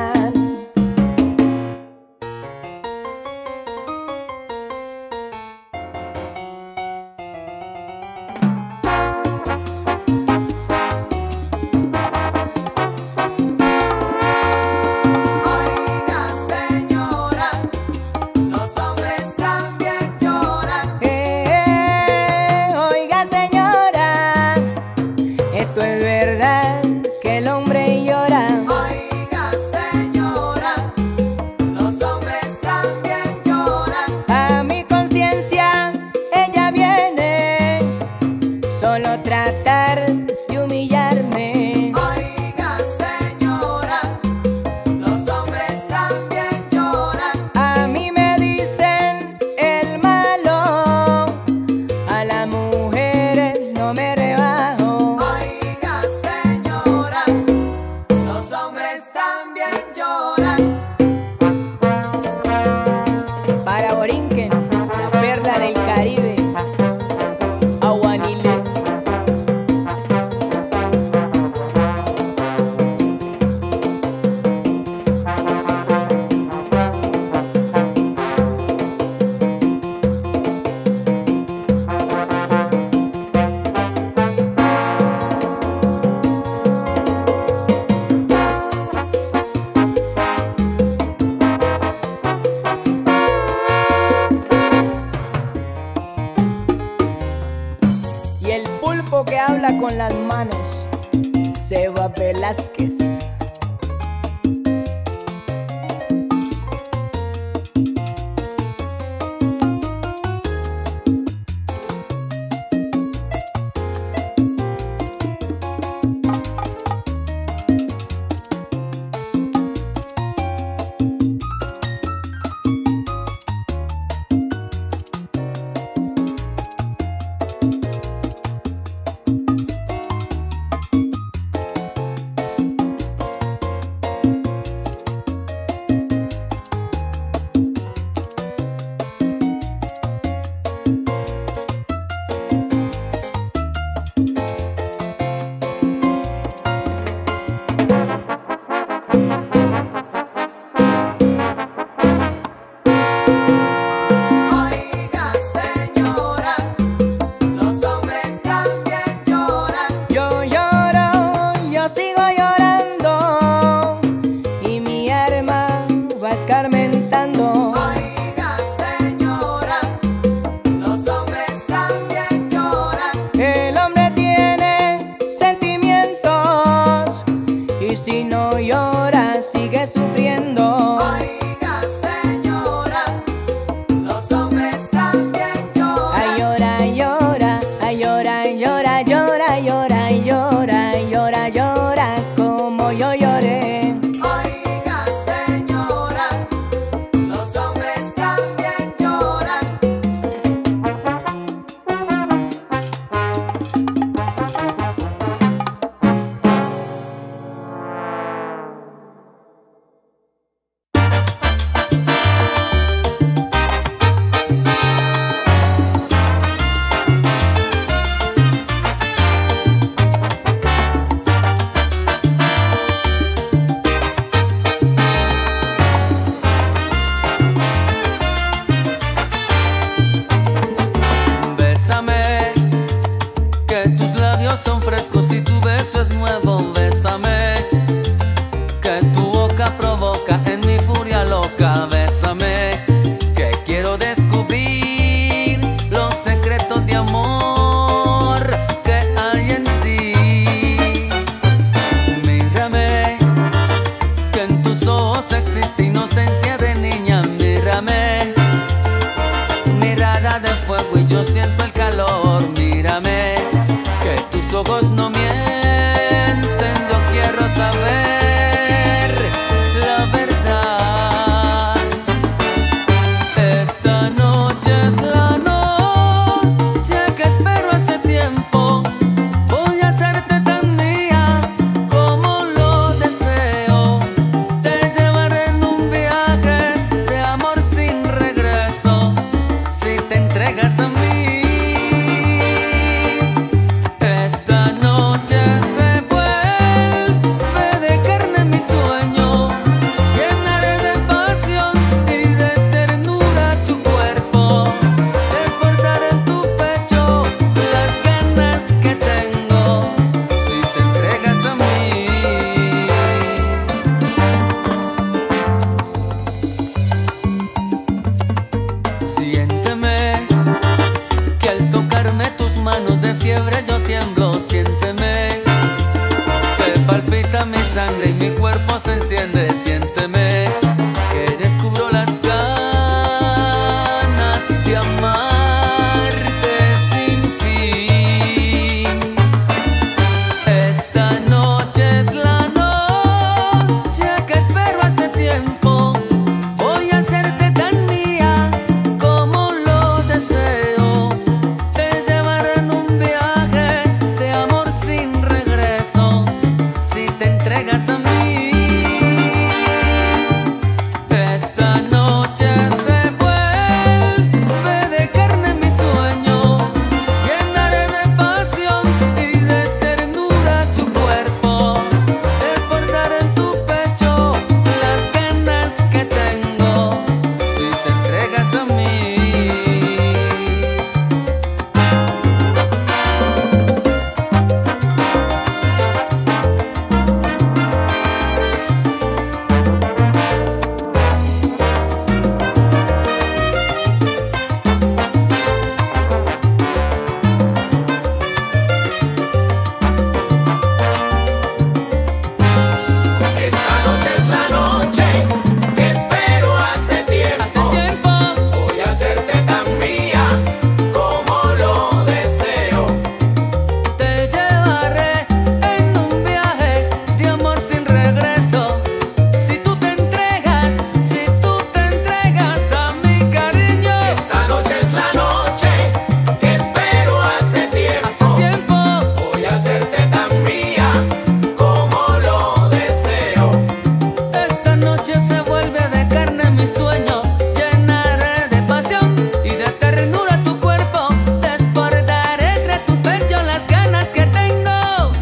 Que habla con las manos, Seba Velázquez. ojos no mienten, yo quiero saber la verdad. Esta noche es la noche que espero hace tiempo. Voy a hacerte tan mía como lo deseo. Te llevaré en un viaje de amor sin regreso si te entregas a mí. Siénteme, que al tocarme tus manos de fiebre yo tiemblo. Siénteme, que palpita mi sangre y mi cuerpo se enciende. Siénteme, que descubro las ganas de amarte sin fin. Esta noche es la noche que espero hace tiempo. Voy a hacerte tan mía como lo deseo. Te llevaré en un viaje de amor sin regreso si te entregas a mí. Esta noche se vuelve de carne mi sueño. Llenaré de pasión y de ternura tu cuerpo. Desbordar en tu pecho las ganas que tengo si te entregas a mí. Esta noche es la noche que espero hace tiempo. Hace tiempo Voy a hacerte tan mía como lo deseo. te llevaré en un viaje de amor sin regreso si tú te entregas, si tú te entregas a mi cariño. Esta noche es la noche que espero hace tiempo. Hace tiempo Voy a hacerte tan mía como lo deseo. esta noche se vuelve de carne mi sueño. Llenaré de pasión y de ternura tu cuerpo. Desbordaré entre tu pecho las ganas que tengo.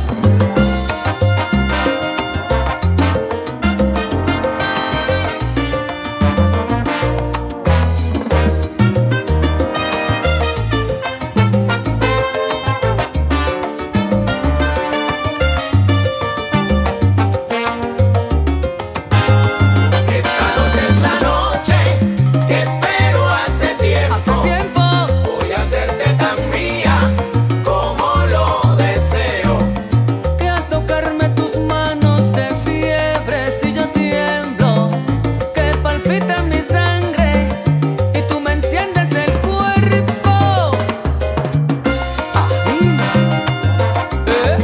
Esta noche es la noche que espero hace tiempo. Hace tiempo Voy a hacerte tan mía como lo deseo. que al tocarme tus manos de fiebre si yo tiemblo, que palpita mi sangre y tú me enciendes el cuerpo. Ají. ¿Eh?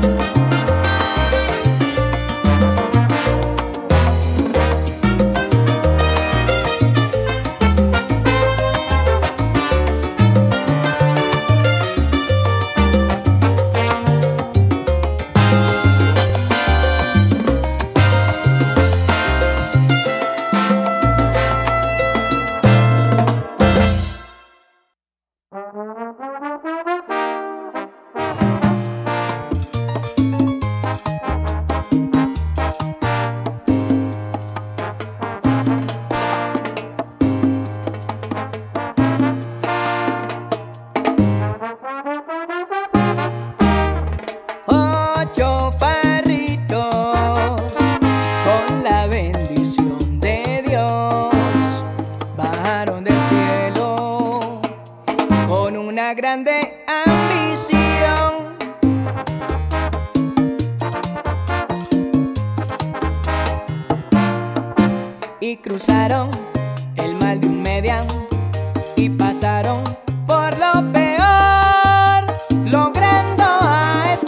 Ocho farritos con la bendición de Dios bajaron del cielo con una grande ambición. Y cruzaron el mal de un median y pasaron por lo peor, logrando a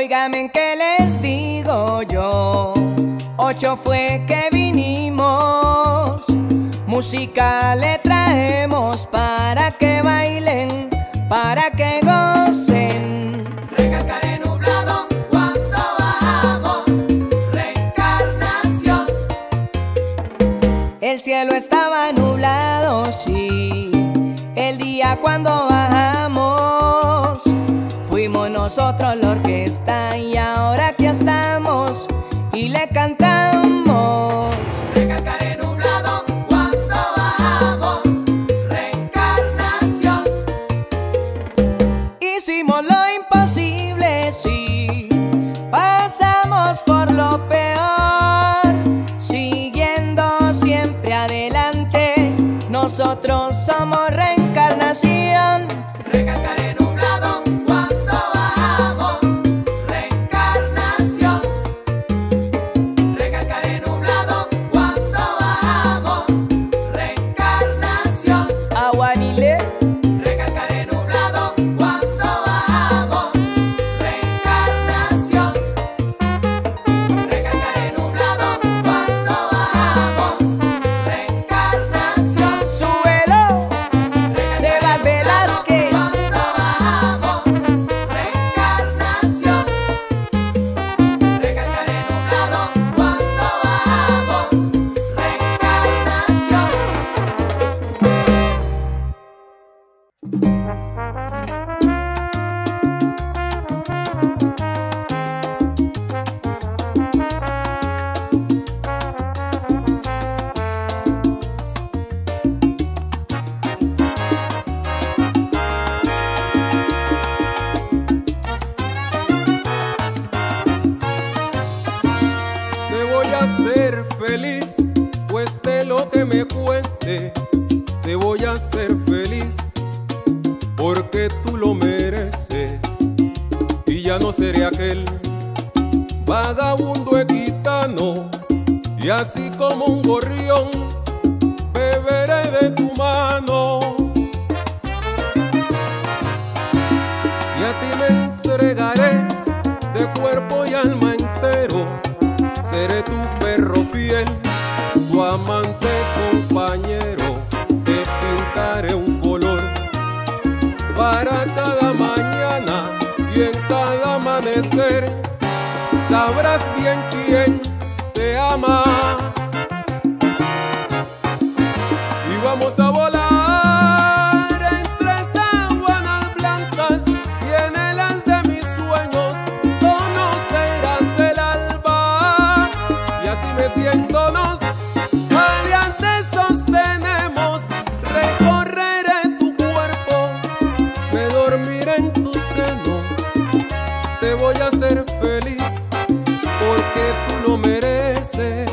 Óigame, ¿qué les digo yo? Ocho fue que vinimos, música le traemos para que bailen, para que gocen. Recalcaré nublado cuando bajamos, reencarnación. El cielo estaba nublado, sí, el día cuando bajamos. Fuimos nosotros la orquesta y ahora aquí estamos y le cantamos. Recalcaré nublado cuando bajamos, reencarnación. Hicimos lo imposible, sí, pasamos por lo peor, siguiendo siempre adelante, nosotros somos reencarnación. Recalcaré nublado cuando bajamos, reencarnación. Recalcaré nublado cuando bajamos, reencarnación. Aguanile. Recalcaré nublado cuando bajamos, reencarnación. Recalcaré nublado cuando bajamos, reencarnación. Súbelo, Sebas Velázquez. Cuando bajamos, reencarnación. Recalcaré nublado cuando bajamos, Te voy a hacer feliz, cueste lo que me cueste. Te voy a hacer feliz, porque tú lo mereces. Y ya no seré aquel vagabundo equitano, y así como un gorrión beberé de tu mano. Y a ti me entregaré de cuerpo y alma entero. Seré tu perro fiel, tu amante compañero. Te pintaré un color para cada mañana y en cada amanecer. Sabrás bien quién te ama. Y vamos a volar entre sábanas blancas y en el haz de mis sueños conocerás el alba. Y así meciéndonos radiantes sostenemos, recorreré tu cuerpo, me dormiré en tus senos. Te voy a hacer feliz, porque tú lo mereces.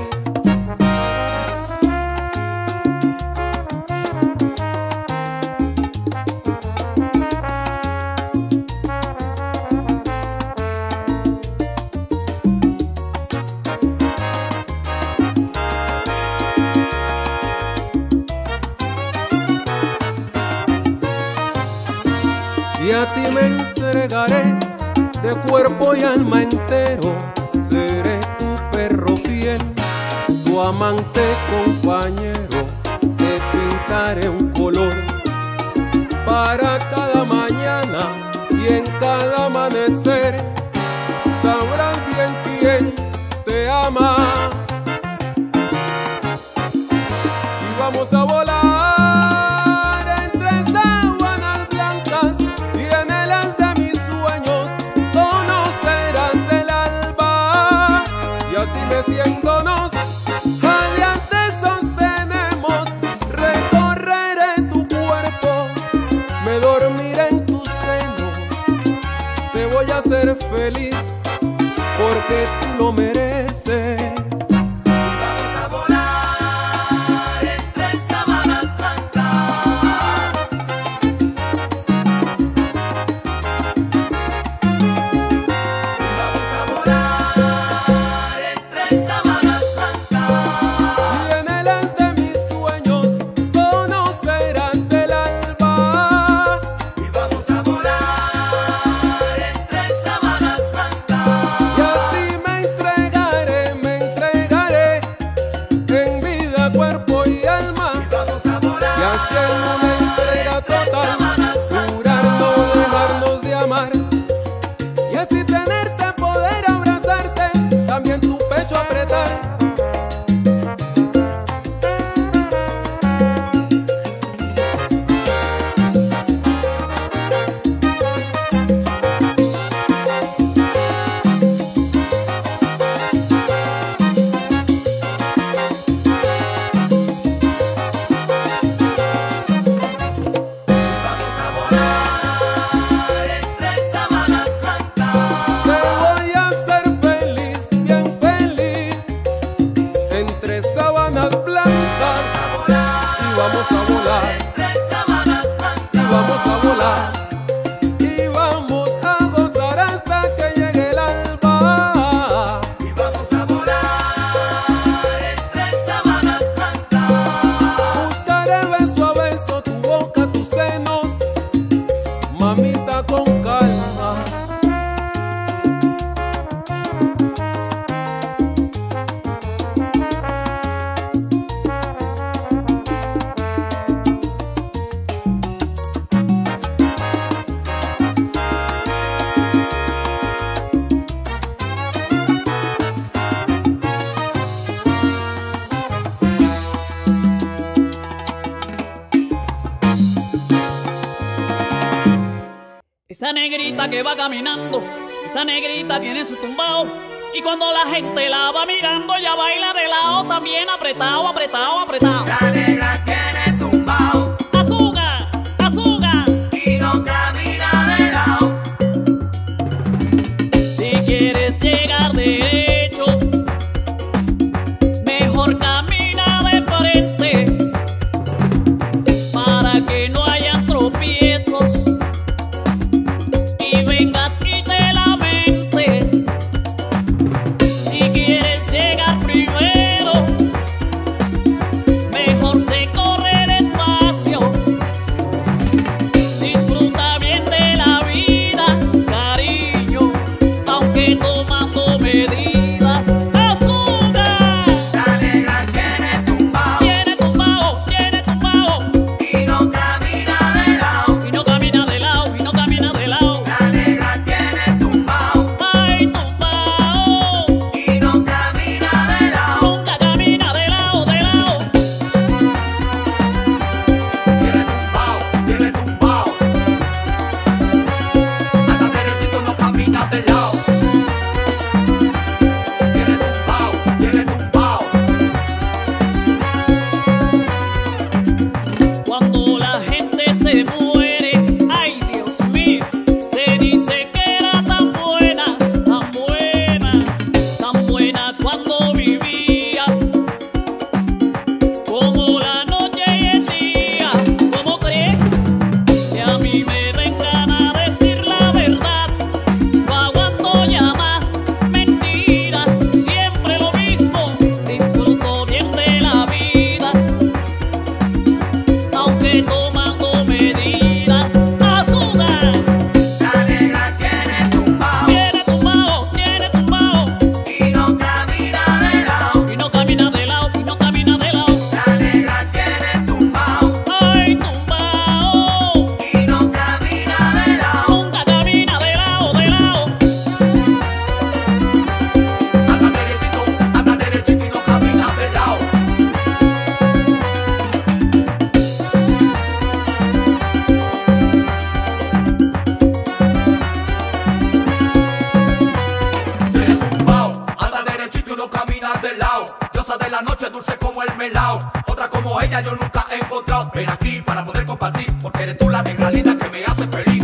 Y a ti me entregaré de cuerpo y alma entero. Seré tu perro fiel, tu amante compañero. Te pintaré un color para cada mañana y en cada amanecer. Sabrás bien quién te ama. Y vamos a volar entre sábanas blancas y en el haz de mis sueños conocerás el alba. Y así meciéndonos radiantes sostenemos, recorreré tu cuerpo, me dormiré en tus senos. Te voy a hacer feliz, porque tú lo mereces. vamos a volar entre sábanas blancas. Vamos a volar entre sábanas blancas. Y en el haz de mis sueños conocerás el alba. Y vamos a volar entre sábanas blancas. esa negrita que va caminando, esa negrita tiene su tumbao. Y cuando la gente la va mirando, ella baila de lado también apretado, apretado, apretado. La negra tiene tumbao Azúcar, azúcar. y no camina de lado. Si quieres llegar derecho, mejor camina de frente, para que no haya tropiezos y vengas y te lamentes. Si quieres llegar primero, mejor se corre despacio. Disfruta bien de la vida, cariño, aunque tomando medidas. Azúcar. La negra tiene tumbao Tiene tumbao, tiene tumbao. y no camina de lado. Y no camina de lado, y no camina de lado. La negra tiene tumbao Ay, tumbao. y no camina de lado. Nunca camina de lado, de lado. Tiene tumbao, tiene tumbao. Anda derechito, no camina de lado. Tiene tumbao, tiene tumbao. Cuando la gente se muere, ay Dios mío, se dice que era tan buena, tan buena, tan buena cuando vivía, como la noche y el día. ¿Cómo crees que a mí me vengan a decir la verdad? No aguanto ya más mentiras, siempre lo mismo, disfruto bien de la vida, aunque tomando medidas. Azúcar. La negra tiene tumbao Tiene tumbao, tiene tumbao. y no camina de lado. Y no camina de lado, y no camina de lado. La negra tiene tumbao Ay, tumbao. y no camina de lado. Nunca camina de lado, de lado. Anda derechito, anda derechito y no camina de lado. Tiene tumbao, anda derechito y no camina de lado. Diosa de la noche, dulce como el melao. Otra como ella yo nunca he encontrado. Ven aquí para poder compartir, porque eres tú la negra linda que me hace feliz.